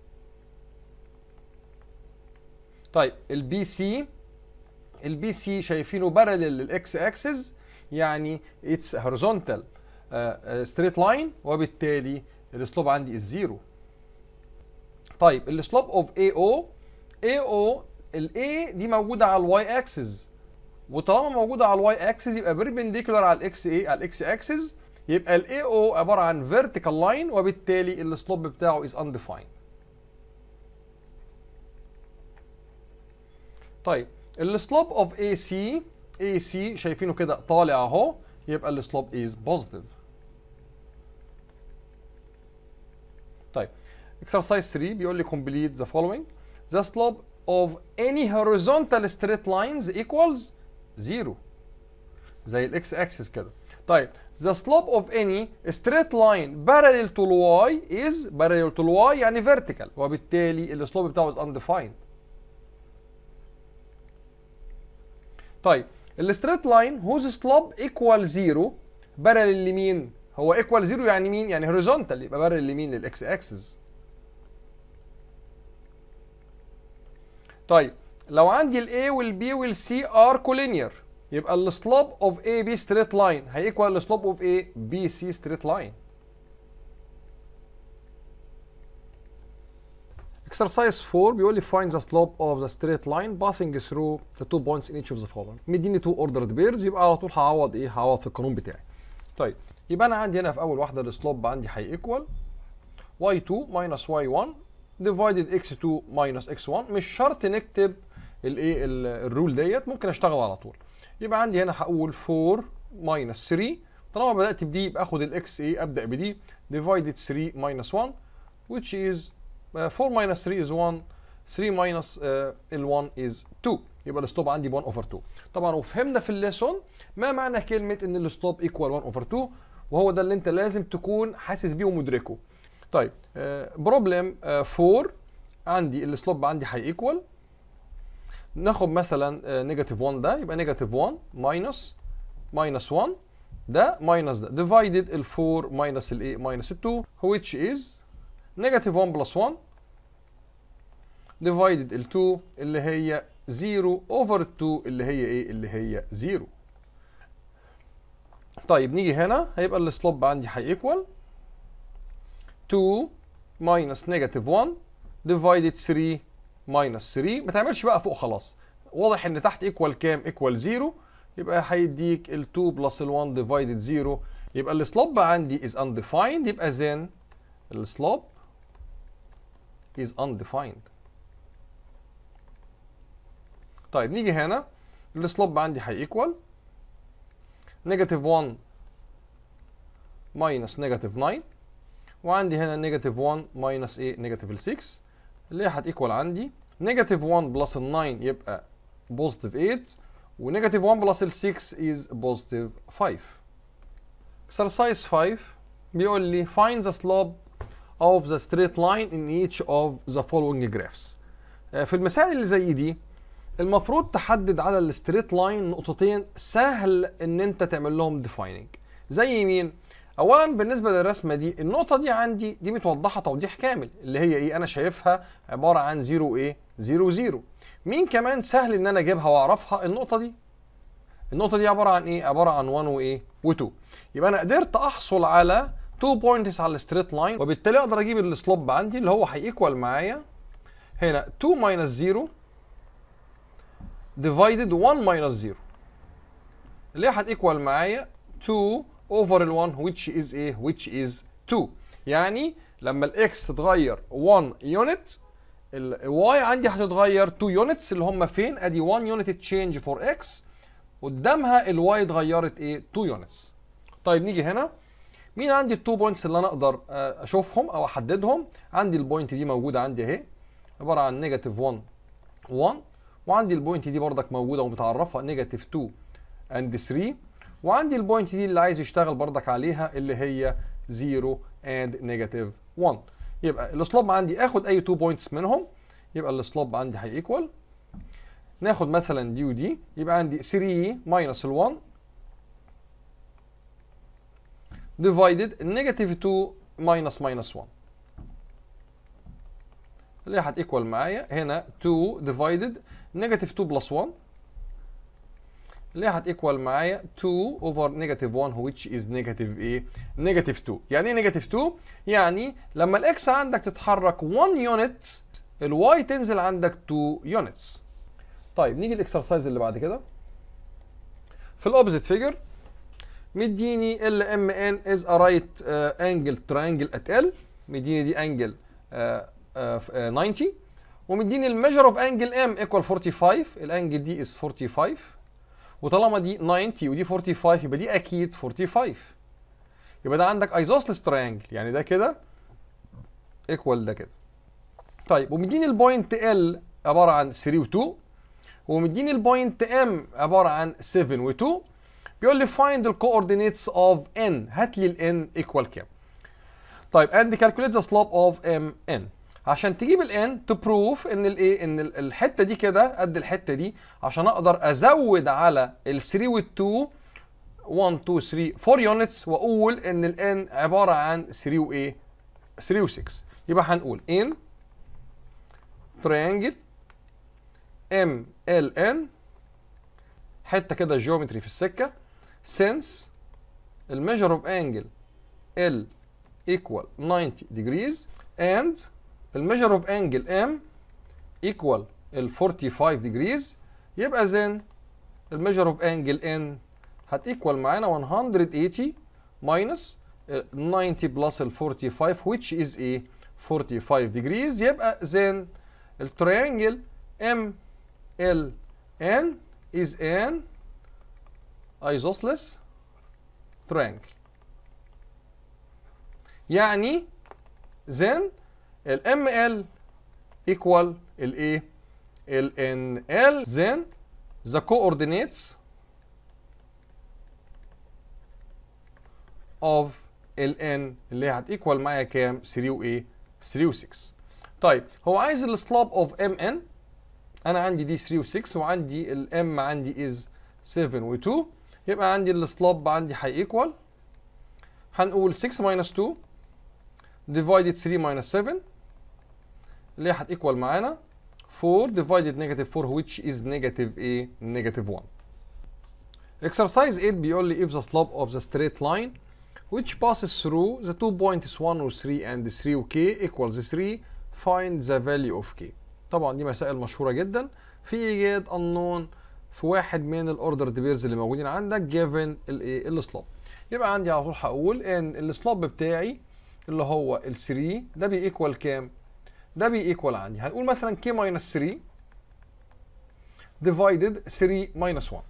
طيب البي سي، البي سي شايفينه بارلل للاكس اكسس، يعني اتس هوريزونتال ستريت لاين، وبالتالي السلوب عندي الزيرو. طيب السلوب اوف اي او، اي او الاي دي موجوده على الواي اكسس، وطالما موجوده على الواي اكسس يبقى بيربنديكولار على الاكس ايه، على الاكس اكسس، يبقى الاي او عباره عن فيرتيكال لاين، وبالتالي السلوب بتاعه از انديفايند. طيب السلوب اوف اي سي، اي سي شايفينه كده طالع اهو، يبقى السلوب از بوزيتيف. طيب exercise 3 بيقول لي complete the following. The slope of any horizontal straight lines equals 0 زي الاكس اكسس كده. طيب the slope of any straight line parallel to y is parallel to y يعني vertical، وبالتالي السلوب بتاعه is undefined. طيب الستريت لاين whose slope equal 0 parallel لمين؟ هو equal 0 يعني مين؟ يعني horizontal، يبقى parallel لمين؟ للاكس اكسس. طيب لو عندي ال A وال B وال C are collinear، يبقى ال slope of AB straight line هيكوال ال slope of A BC straight line. Exercise 4 بيقول لي find the slope of the straight line passing through the 2 points in each of the following. مديني 2 ordered pairs، يبقى على طول هعوض ايه؟ هعوض في القانون بتاعي. طيب يبقى انا عندي هنا في اول واحده السلوب عندي هيكوال y2 minus y1 divided x2 minus x1. مش شرط نكتب الايه الرول ديت، ممكن اشتغل على طول. يبقى عندي هنا هقول 4 minus 3، طالما بدات بدي يبقى اخد الاكس ايه، ابدا بدي divided 3 minus 1 which is 4 minus 3 is 1، 3 minus ال 1 is 2، يبقى السلوب عندي 1 over 2. طبعا وفهمنا في الليسون ما معنى كلمه ان السلوب ايكوال 1 over 2، وهو ده اللي انت لازم تكون حاسس بيه ومدركه. طيب بروبلم 4 عندي السلوب عندي هيكوال، ناخد مثلا نيجاتيف 1 ده، يبقى نيجاتيف 1 ماينس 1 ده ماينس ده ديفايدد ال 4 ماينس الايه، ماينس ال 2 which is نيجاتيف 1 بلس 1 ديفايدد ال 2 اللي هي 0 اوفر 2 اللي هي ايه، اللي هي 0. طيب نيجي هنا هيبقى السلوب عندي هيكوال 2 ماينس نيجاتيف 1 ديفايدد 3 ماينس 3. ما تعملش بقى فوق، خلاص واضح ان تحت ايكوال كام، ايكوال 0، يبقى هيديك ال 2 بلس ال 1 ديفايدد 0، يبقى السلوب عندي از undefined، يبقى then السلوب is undefined. طيب نيجي هنا السلوب عندي هيكوال نيجاتيف 1 ماينس نيجاتيف 9، وعندي هنا نيجاتيف 1 ماينس ايه، نيجاتيف 6، اللي هي هتيكوال عندي نيجاتيف 1 بلس ال 9 يبقى بوزيتيف 8، ونيجاتيف 1 بلس ال 6 is بوزيتيف 5. Exercise 5 بيقول لي find the slope of the straight line in each of the following graphs. في المسائل اللي زي دي المفروض تحدد على الستريت لاين نقطتين سهل ان انت تعمل لهم defining. زي مين؟ اولا بالنسبه للرسمه دي، النقطه دي عندي دي متوضحه توضيح كامل، اللي هي ايه، انا شايفها عباره عن 0 ايه، 0 0. مين كمان سهل ان انا اجيبها واعرفها؟ النقطه دي. النقطه دي عباره عن ايه، عباره عن 1 وايه و2. يبقى انا قدرت احصل على 2 بوينتس على الستريت لاين، وبالتالي اقدر اجيب السلوب عندي اللي هو هيكوال معايا هنا 2 ماينس 0 ديفايدد 1 ماينس 0، اللي هي هتيكوال معايا 2 اوفر ال 1 which is ايه، which is 2. يعني لما الاكس تتغير 1 يونت، الواي عندي هتتغير 2 يونتس، اللي هم فين؟ ادي 1 يونت تشينج فور اكس، قدامها الواي اتغيرت ايه، 2 يونتس. طيب نيجي هنا، مين عندي ال 2 بوينتس اللي انا اقدر اشوفهم او احددهم؟ عندي البوينت دي موجوده عندي اهي، عباره عن نيجاتيف 1 1، وعندي البوينت دي بردك موجوده ومتعرفه نيجاتيف 2 اند 3، وعندي البوينت دي اللي عايز يشتغل بردك عليها اللي هي 0 اند نيجاتيف 1. يبقى السلوب عندي اخد اي 2 بوينتس منهم، يبقى السلوب عندي هيكوال ناخد مثلا دي ودي، يبقى عندي 3 ماينس ال 1 ديفايدد النيجاتيف 2 ماينس 1 اللي هتيكوال معايا هنا 2 ديفايدد نيجاتيف 2 بلس 1 اللي هتيكوال معايا 2 اوفر نيجاتيف 1 which is نيجاتيف ايه؟ نيجاتيف 2. يعني ايه نيجاتيف 2؟ يعني لما الاكس عندك تتحرك 1 يونت الواي تنزل عندك 2 يونتس. طيب نيجي الاكسرسايز اللي بعد كده. في الاوبزيت فيجر مديني ال ام ان از ا رايت انجل تراينجل ات ال، مديني دي انجل 90، ومديني الميجر اوف انجل ام ايكوال 45، الانجل دي از 45، وطالما دي 90 ودي 45 يبقى دي اكيد 45. يبقى ده عندك ايزوسلس تراينجل، يعني ده كده ايكوال ده كده. طيب ومديني البوينت ال عباره عن 3 و2، ومديني البوينت ام عباره عن 7 و2. بيقول لي find the coordinates of n، هات لي ال n equal كام. طيب and calculate the slope of mn. عشان تجيب ال n to prove ان الايه، ان الحته دي كده قد الحته دي، عشان اقدر ازود على ال 3 وال 2 1 2 3 4 يونتس واقول ان ال n عباره عن 3 وايه؟ 3 و 6. يبقى هنقول in triangle MLN، حته كده جيومتري في السكه، since الميجر اوف انجل L equal 90 degrees and الميجر اوف انجل M equal ال 45 degrees، يبقى then الميجر اوف انجل N هتيكوال معانا 180 minus 90 plus ال 45 which is a 45 degrees. يبقى then التريانجل MLN is an isosceles triangle. يعني then ال ML equal ال A ال NL. then the coordinates of ال N اللي هتيكوال معايا كام؟ 3 و A 3 و 6. طيب هو عايز السلاب اوف MN، انا عندي دي 3 و 6 وعندي الام عندي از 7 و 2، يبقى عندي السلاب عندي هيكوال، هنقول 6 minus 2 divided 3 minus 7 اللي هتيكوال معانا 4 divided negative 4 which is negative a negative 1. Exercise 8 بيقول لي if the slope of the straight line which passes through the 2 points 1 و 3 and 3 و k equals 3 find the value of k. طبعا دي مسائل مشهوره جدا في ايجاد unknown في واحد من الاوردر بيرز اللي موجودين عندك given الايه السلوب. يبقى عندي على طول هقول ان السلوب بتاعي اللي هو ال 3 ده بيكوال كام؟ ده بيكوال عندي هنقول مثلا k minus 3 divided 3 minus 1.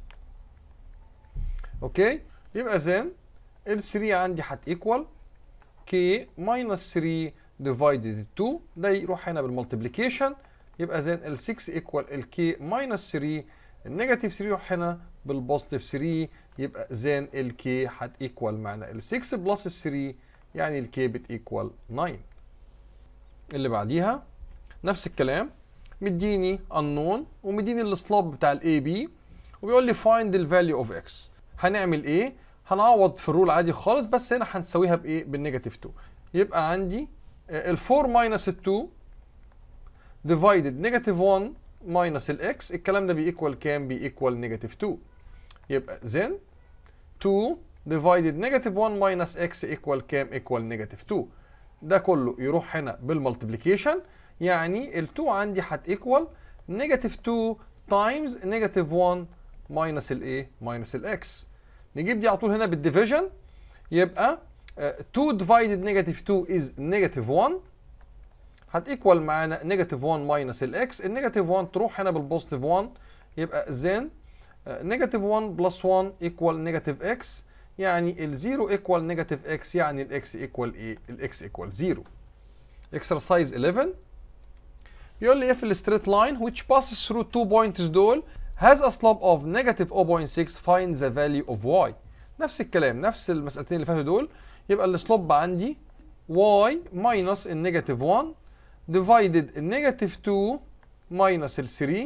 اوكي، يبقى then ال 3 عندي هتيكوال k minus 3 divided 2، ده يروح هنا بالمالتيبليكيشن، يبقى زين ال 6 ايكوال ال k minus 3، النيجاتيف 3 يروح هنا بالبوزيتيف 3، يبقى زين ال k هتيكوال معنا ال 6 بلس ال 3 يعني ال k بتيكوال 9. اللي بعديها نفس الكلام، مديني unknown ومديني السلوب بتاع ال AB وبيقول لي find the value of x. هنعمل ايه؟ هنعوض في الرول عادي خالص، بس هنا هنسويها بايه؟ بالنيجاتيف 2. يبقى عندي ال 4 minus ال 2 divided negative 1 minus ال x، الكلام ده بيكوال كام؟ بيكوال نيجاتيف 2. يبقى then 2 divided negative 1 minus x equal كام؟ equal نيجاتيف 2. ده كله يروح هنا بالمالتيبليكيشن، يعني ال 2 عندي هتيكوال نيجاتيف 2 times نيجاتيف 1 minus الايه؟ minus ال x. نجيب دي على طول هنا بالديفيجن، يبقى 2 divided negative 2 is negative 1، هتيكوال معانا negative 1 minus ال x، النيجاتيف 1 تروح هنا بالبوزيتيف 1، يبقى then negative 1 plus 1 equal negative x، يعني ال 0 equal negative x، يعني ال x equal ايه؟ ال x equal 0. Exercise 11 يقول لي if the straight line which passes through 2 points دول has a slope of negative 0.6 find the value of y. نفس الكلام، نفس المسألتين اللي فاتوا دول، يبقى السلوب عندي y minus النيجاتيف 1 divided النيجاتيف 2 minus ال 3،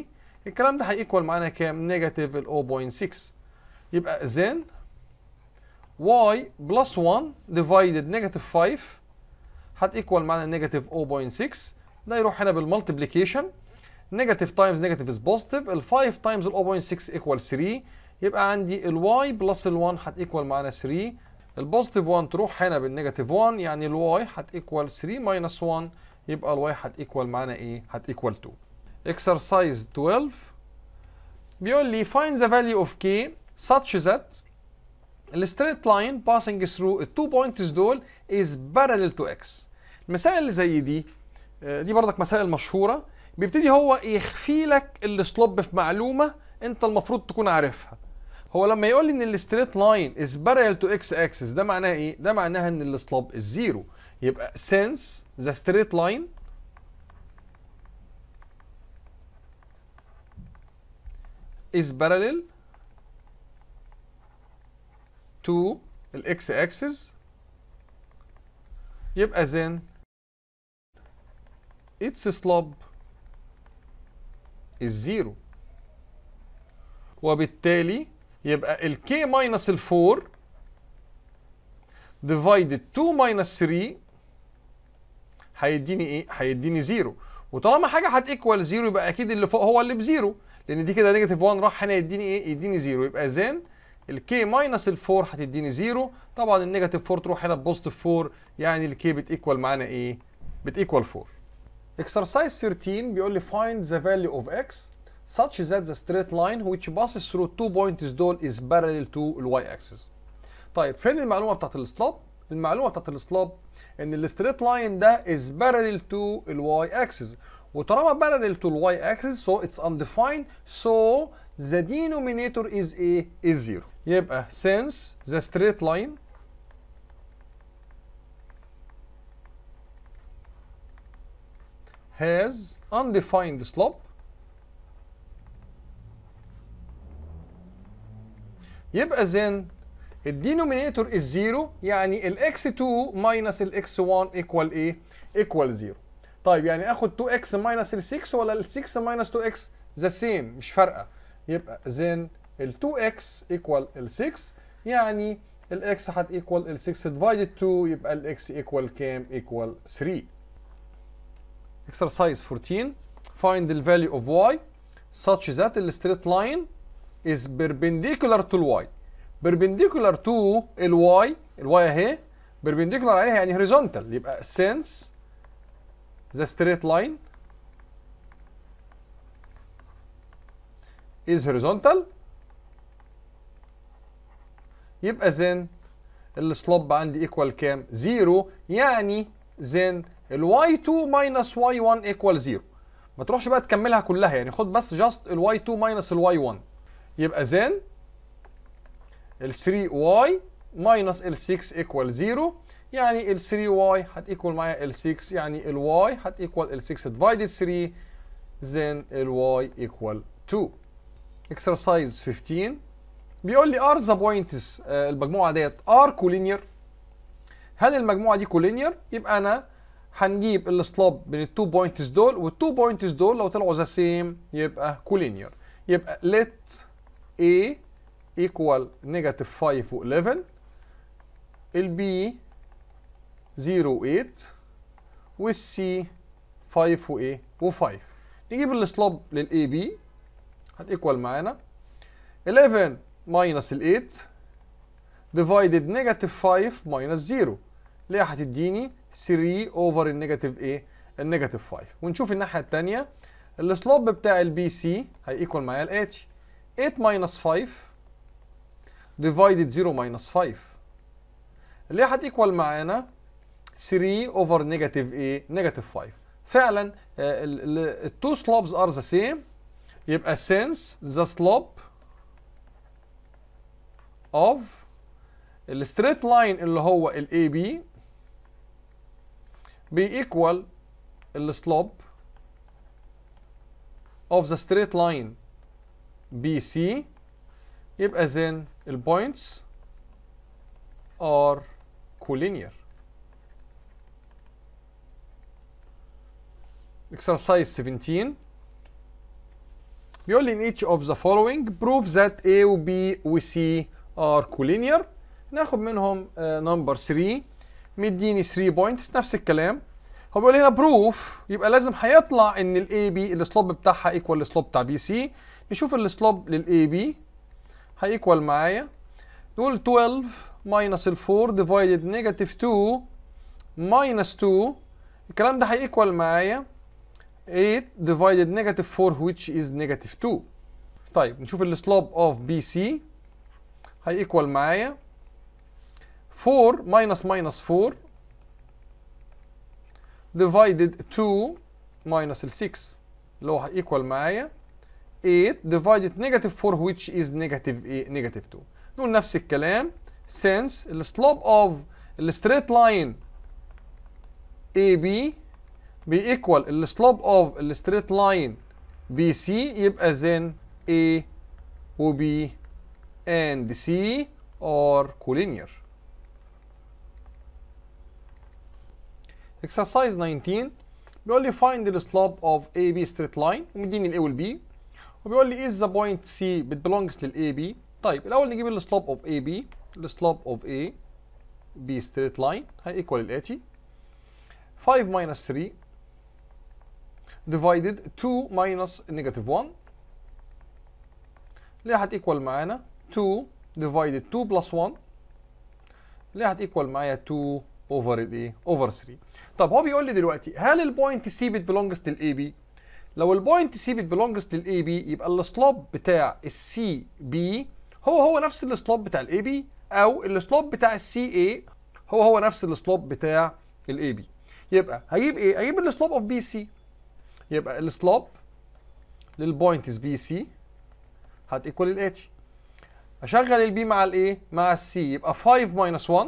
الكلام ده هيكوال معانا كام؟ نيجاتيف ال 0.6. يبقى then y plus 1 divided negative 5 هتيكوال معانا نيجاتيف 0.6. ده يروح هنا بالمالتيبليكيشن، نيجاتيف تايمز نيجاتيف از بوزيتيف، ال 5 تايمز ال 0.6 ايكوال 3. يبقى عندي الواي بلس ال1 هتيكوال معانا 3. البوزيتيف 1 تروح هنا بالنيجاتيف 1، يعني الواي هتيكوال 3 ماينس 1، يبقى الواي هتيكوال معانا ايه؟ هتيكوال 2. اكسرسايز 12 بيقول لي find the value of k such that the straight line passing through ال 2 points دول is parallel to x. المسائل اللي زي دي دي برضك مسائل مشهوره، بيبتدي هو يخفي لك السلوب في معلومه انت المفروض تكون عارفها. هو لما يقول لي ان الستريت لاين از بارل تو اكس اكسس، ده معناه ايه؟ ده معناها ان السلوب الزيرو. يبقى since the straight line is parallel to الاكس اكسس، يبقى then its slope is zero. وبالتالي يبقى ال k minus ال 4 divided 2 minus 3 هيديني ايه؟ هيديني 0. وطالما حاجه هتيكوال 0 يبقى اكيد اللي فوق هو اللي بزيرو، لان دي كده نيجاتيف 1 راح هنا يديني ايه؟ يديني 0. يبقى then ال k minus ال 4 هتديني 0. طبعا النيجاتيف 4 تروح هنا ببوزيتيف 4، يعني ال k بتيكوال معانا ايه؟ بتيكوال 4. Exercise 13 بيقول لي find the value of x such that the straight line which passes through 2 points دول is parallel to the y axis. طيب فين المعلومه بتاعت السلوب؟ المعلومه بتاعت السلوب ان الستريت لاين ده is parallel to the y axis، وطالما parallel to the y axis so it's undefined, so the denominator is a is 0. يبقى since the straight line has undefined slope يبقى then الدينومينيتور is 0، يعني ال x2 minus ال x1 equal ايه؟ equal 0. طيب يعني اخد 2x minus ال 6 ولا ال 6 minus 2x؟ the same، مش فارقه. يبقى then ال 2x equal ال 6، يعني ال x هت equal ال 6 divided 2، يبقى ال x equal كام؟ equal 3. Exercise 14 find the value of y such that the straight line is perpendicular to y. perpendicular to الواي اهي، perpendicular عليها يعني horizontal. يبقى since the straight line is horizontal يبقى then السلوب عندي equal كام؟ 0، يعني then ال y2 minus y1 equal 0. ما تروحش بقى تكملها كلها، يعني خد بس just ال y2 minus ال y1. يبقى then ال 3y minus ال 6 equal 0، يعني ال 3y هتيكوال معايا ال 6، يعني ال y هتيكوال ال 6 divided 3، then ال y equal 2. Exercise 15 بيقول لي are the points المجموعة ديت are collinear. هل المجموعة دي collinear؟ يبقى أنا هنجيب السلوب بين ال 2 points دول، وال 2 points دول لو طلعوا the same يبقى collinear. يبقى let A equal negative 5 و 11، ال B 0 و 8، وال C 5 و A و 5. نجيب السلوب لل AB هتيكوال معانا 11 minus ال 8 divided negative 5 minus 0، اللي هي هتديني 3 over النيجاتيف ايه؟ النيجاتيف 5. ونشوف الناحية التانية السلوب بتاع البي سي هيكوال معايا الاتي 8 minus 5 divided 0 minus 5، اللي هي هتيكوال معانا 3 over نيجاتيف ايه؟ نيجاتيف 5. فعلا التو slopes are the same، يبقى since the slope of الستريت لاين اللي هو ال AB بيكوال السلوب of the straight line BC، يبقى then ال points are collinear. Exercise 17 بيقول لي in each of the following prove that A و B و C are collinear. ناخد منهم نمبر 3 مديني 3 بوينتس نفس الكلام. هو بيقول هنا بروف، يبقى لازم هيطلع ان الاي بي السلوب بتاعها ايكوال السلوب بتاع بي سي. نشوف السلوب للاي بي هيكوال معايا، نقول 12 ماينس ال 4 ديفايدد نيجاتيف 2 ماينس 2، الكلام ده هيكوال معايا 8 ديفايدد نيجاتيف 4 which is نيجاتيف 2. طيب نشوف السلوب اوف بي سي هيكوال معايا 4 ماينس ماينس 4 divided 2 minus ال 6 اللي هو هيكوال معايا 8 divided negative 4 which is negative 8 negative 2. نقول نفس الكلام since ال slope of ال straight line AB بيكوال ال slope of ال straight line BC، يبقى then A و B and C are collinear. Exercise 19 بيقول لي find the slope of AB straight line ومديني ال A وال B، وبيقول لي is the point C belongs لل AB. طيب الأول نجيب ال slope of AB. ال slope of A B straight line هيكوال الآتي 5 minus 3 divided 2 minus negative 1 اللي هتيكوال معانا 2 divided 2 plus 1 اللي هتيكوال معايا 2 over الايه؟ over 3. طب هو بيقول لي دلوقتي هل البوينت سي بتبلونجز للاي بي؟ لو البوينت سي بتبلونجز للاي بي يبقى السلوب بتاع السي بي هو نفس السلوب بتاع الاي بي، او السلوب بتاع السي اي هو نفس السلوب بتاع الاي بي. يبقى هجيب ايه؟ هجيب السلوب اوف بي سي. يبقى السلوب للبوينتس بي سي هتيكوال الاتي، اشغل البي مع الايه؟ مع السي، يبقى 5 minus 1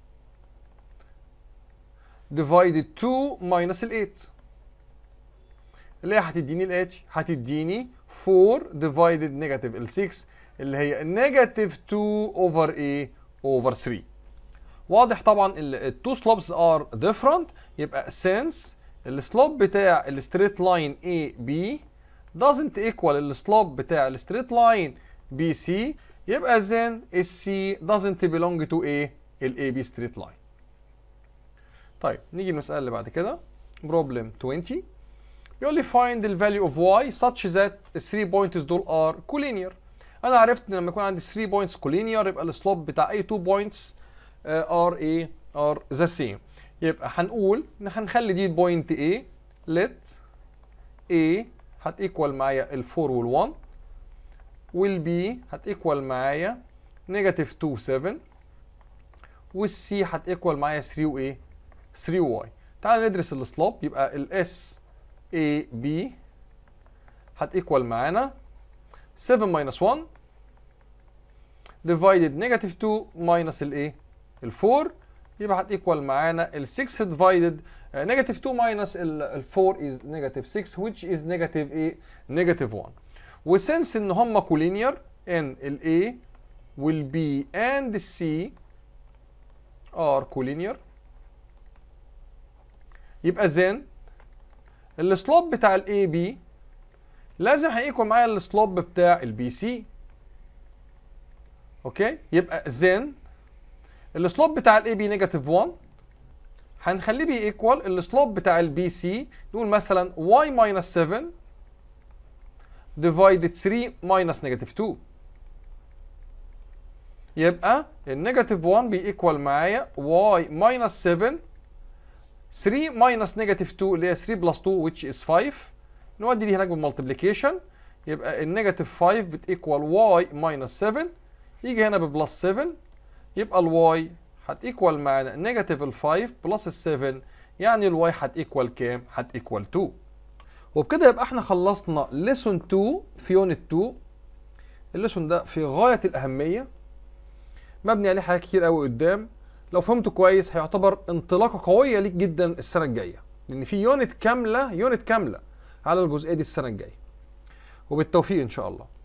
divided 2 minus ال 8 اللي هي هتديني الاتي، هتديني 4 divided negative ال 6 اللي هي negative 2 over a over 3. واضح طبعا ال two slopes are different، يبقى since السلوب بتاع الستريت لاين AB doesn't equal السلوب بتاع الستريت لاين BC، يبقى then الC doesn't belong to a ال AB straight line. طيب نيجي المسألة اللي بعد كده problem 20 بيقول لي find the value of y such that the 3 points دول are collinear. أنا عرفت إن لما يكون عندي 3 points collinear يبقى السلوب بتاع أي 2 points are the same. يبقى هنقول إن هنخلي دي البوينت A، let A هتيكوال معايا ال 4 وال 1 وال B هتيكوال معايا نيجاتيف 2 7 وال C هتيكوال معايا 3 و A 3 واي. تعال ندرس السلوب. يبقى الاس اي بي هتيكوال معانا 7 minus 1 divided negative 2 minus الايه؟ ال 4، يبقى هتيكوال معانا ال 6 divided negative 2 minus ال 4 is negative 6 which is negative ايه؟ negative 1. وسنس ان هم كولينير ان ال A وال B and ال C are collinear، يبقى then السلوب بتاع الاي بي لازم هيكون معايا السلوب بتاع البي سي. اوكي، يبقى then السلوب بتاع الاي بي نيجاتيف 1 هنخليه بيكوال السلوب بتاع البي سي. نقول مثلا y minus 7 divided 3 minus negative 2، يبقى النيجاتيف 1 بيكوال معايا y minus 7 3 minus negative 2 اللي هي 3 plus 2 which is 5. نودي دي هناك بالمالتيبليكيشن، يبقى النيجاتيف 5 بتيكوال y minus 7، يجي هنا ببلس 7، يبقى الواي هتيكوال معانا نيجاتيف ال 5 بلس ال 7، يعني الواي هتيكوال كام؟ هتيكوال 2. وبكده يبقى احنا خلصنا ليسون 2 في يونت 2. الليسون ده في غاية الأهمية، مبني عليه حاجات كتير قوي قدام. لو فهمته كويس هيعتبر انطلاقه قويه ليك جدا السنه الجايه، لان في يونت كامله على الجزئيه دي السنه الجايه. وبالتوفيق ان شاء الله.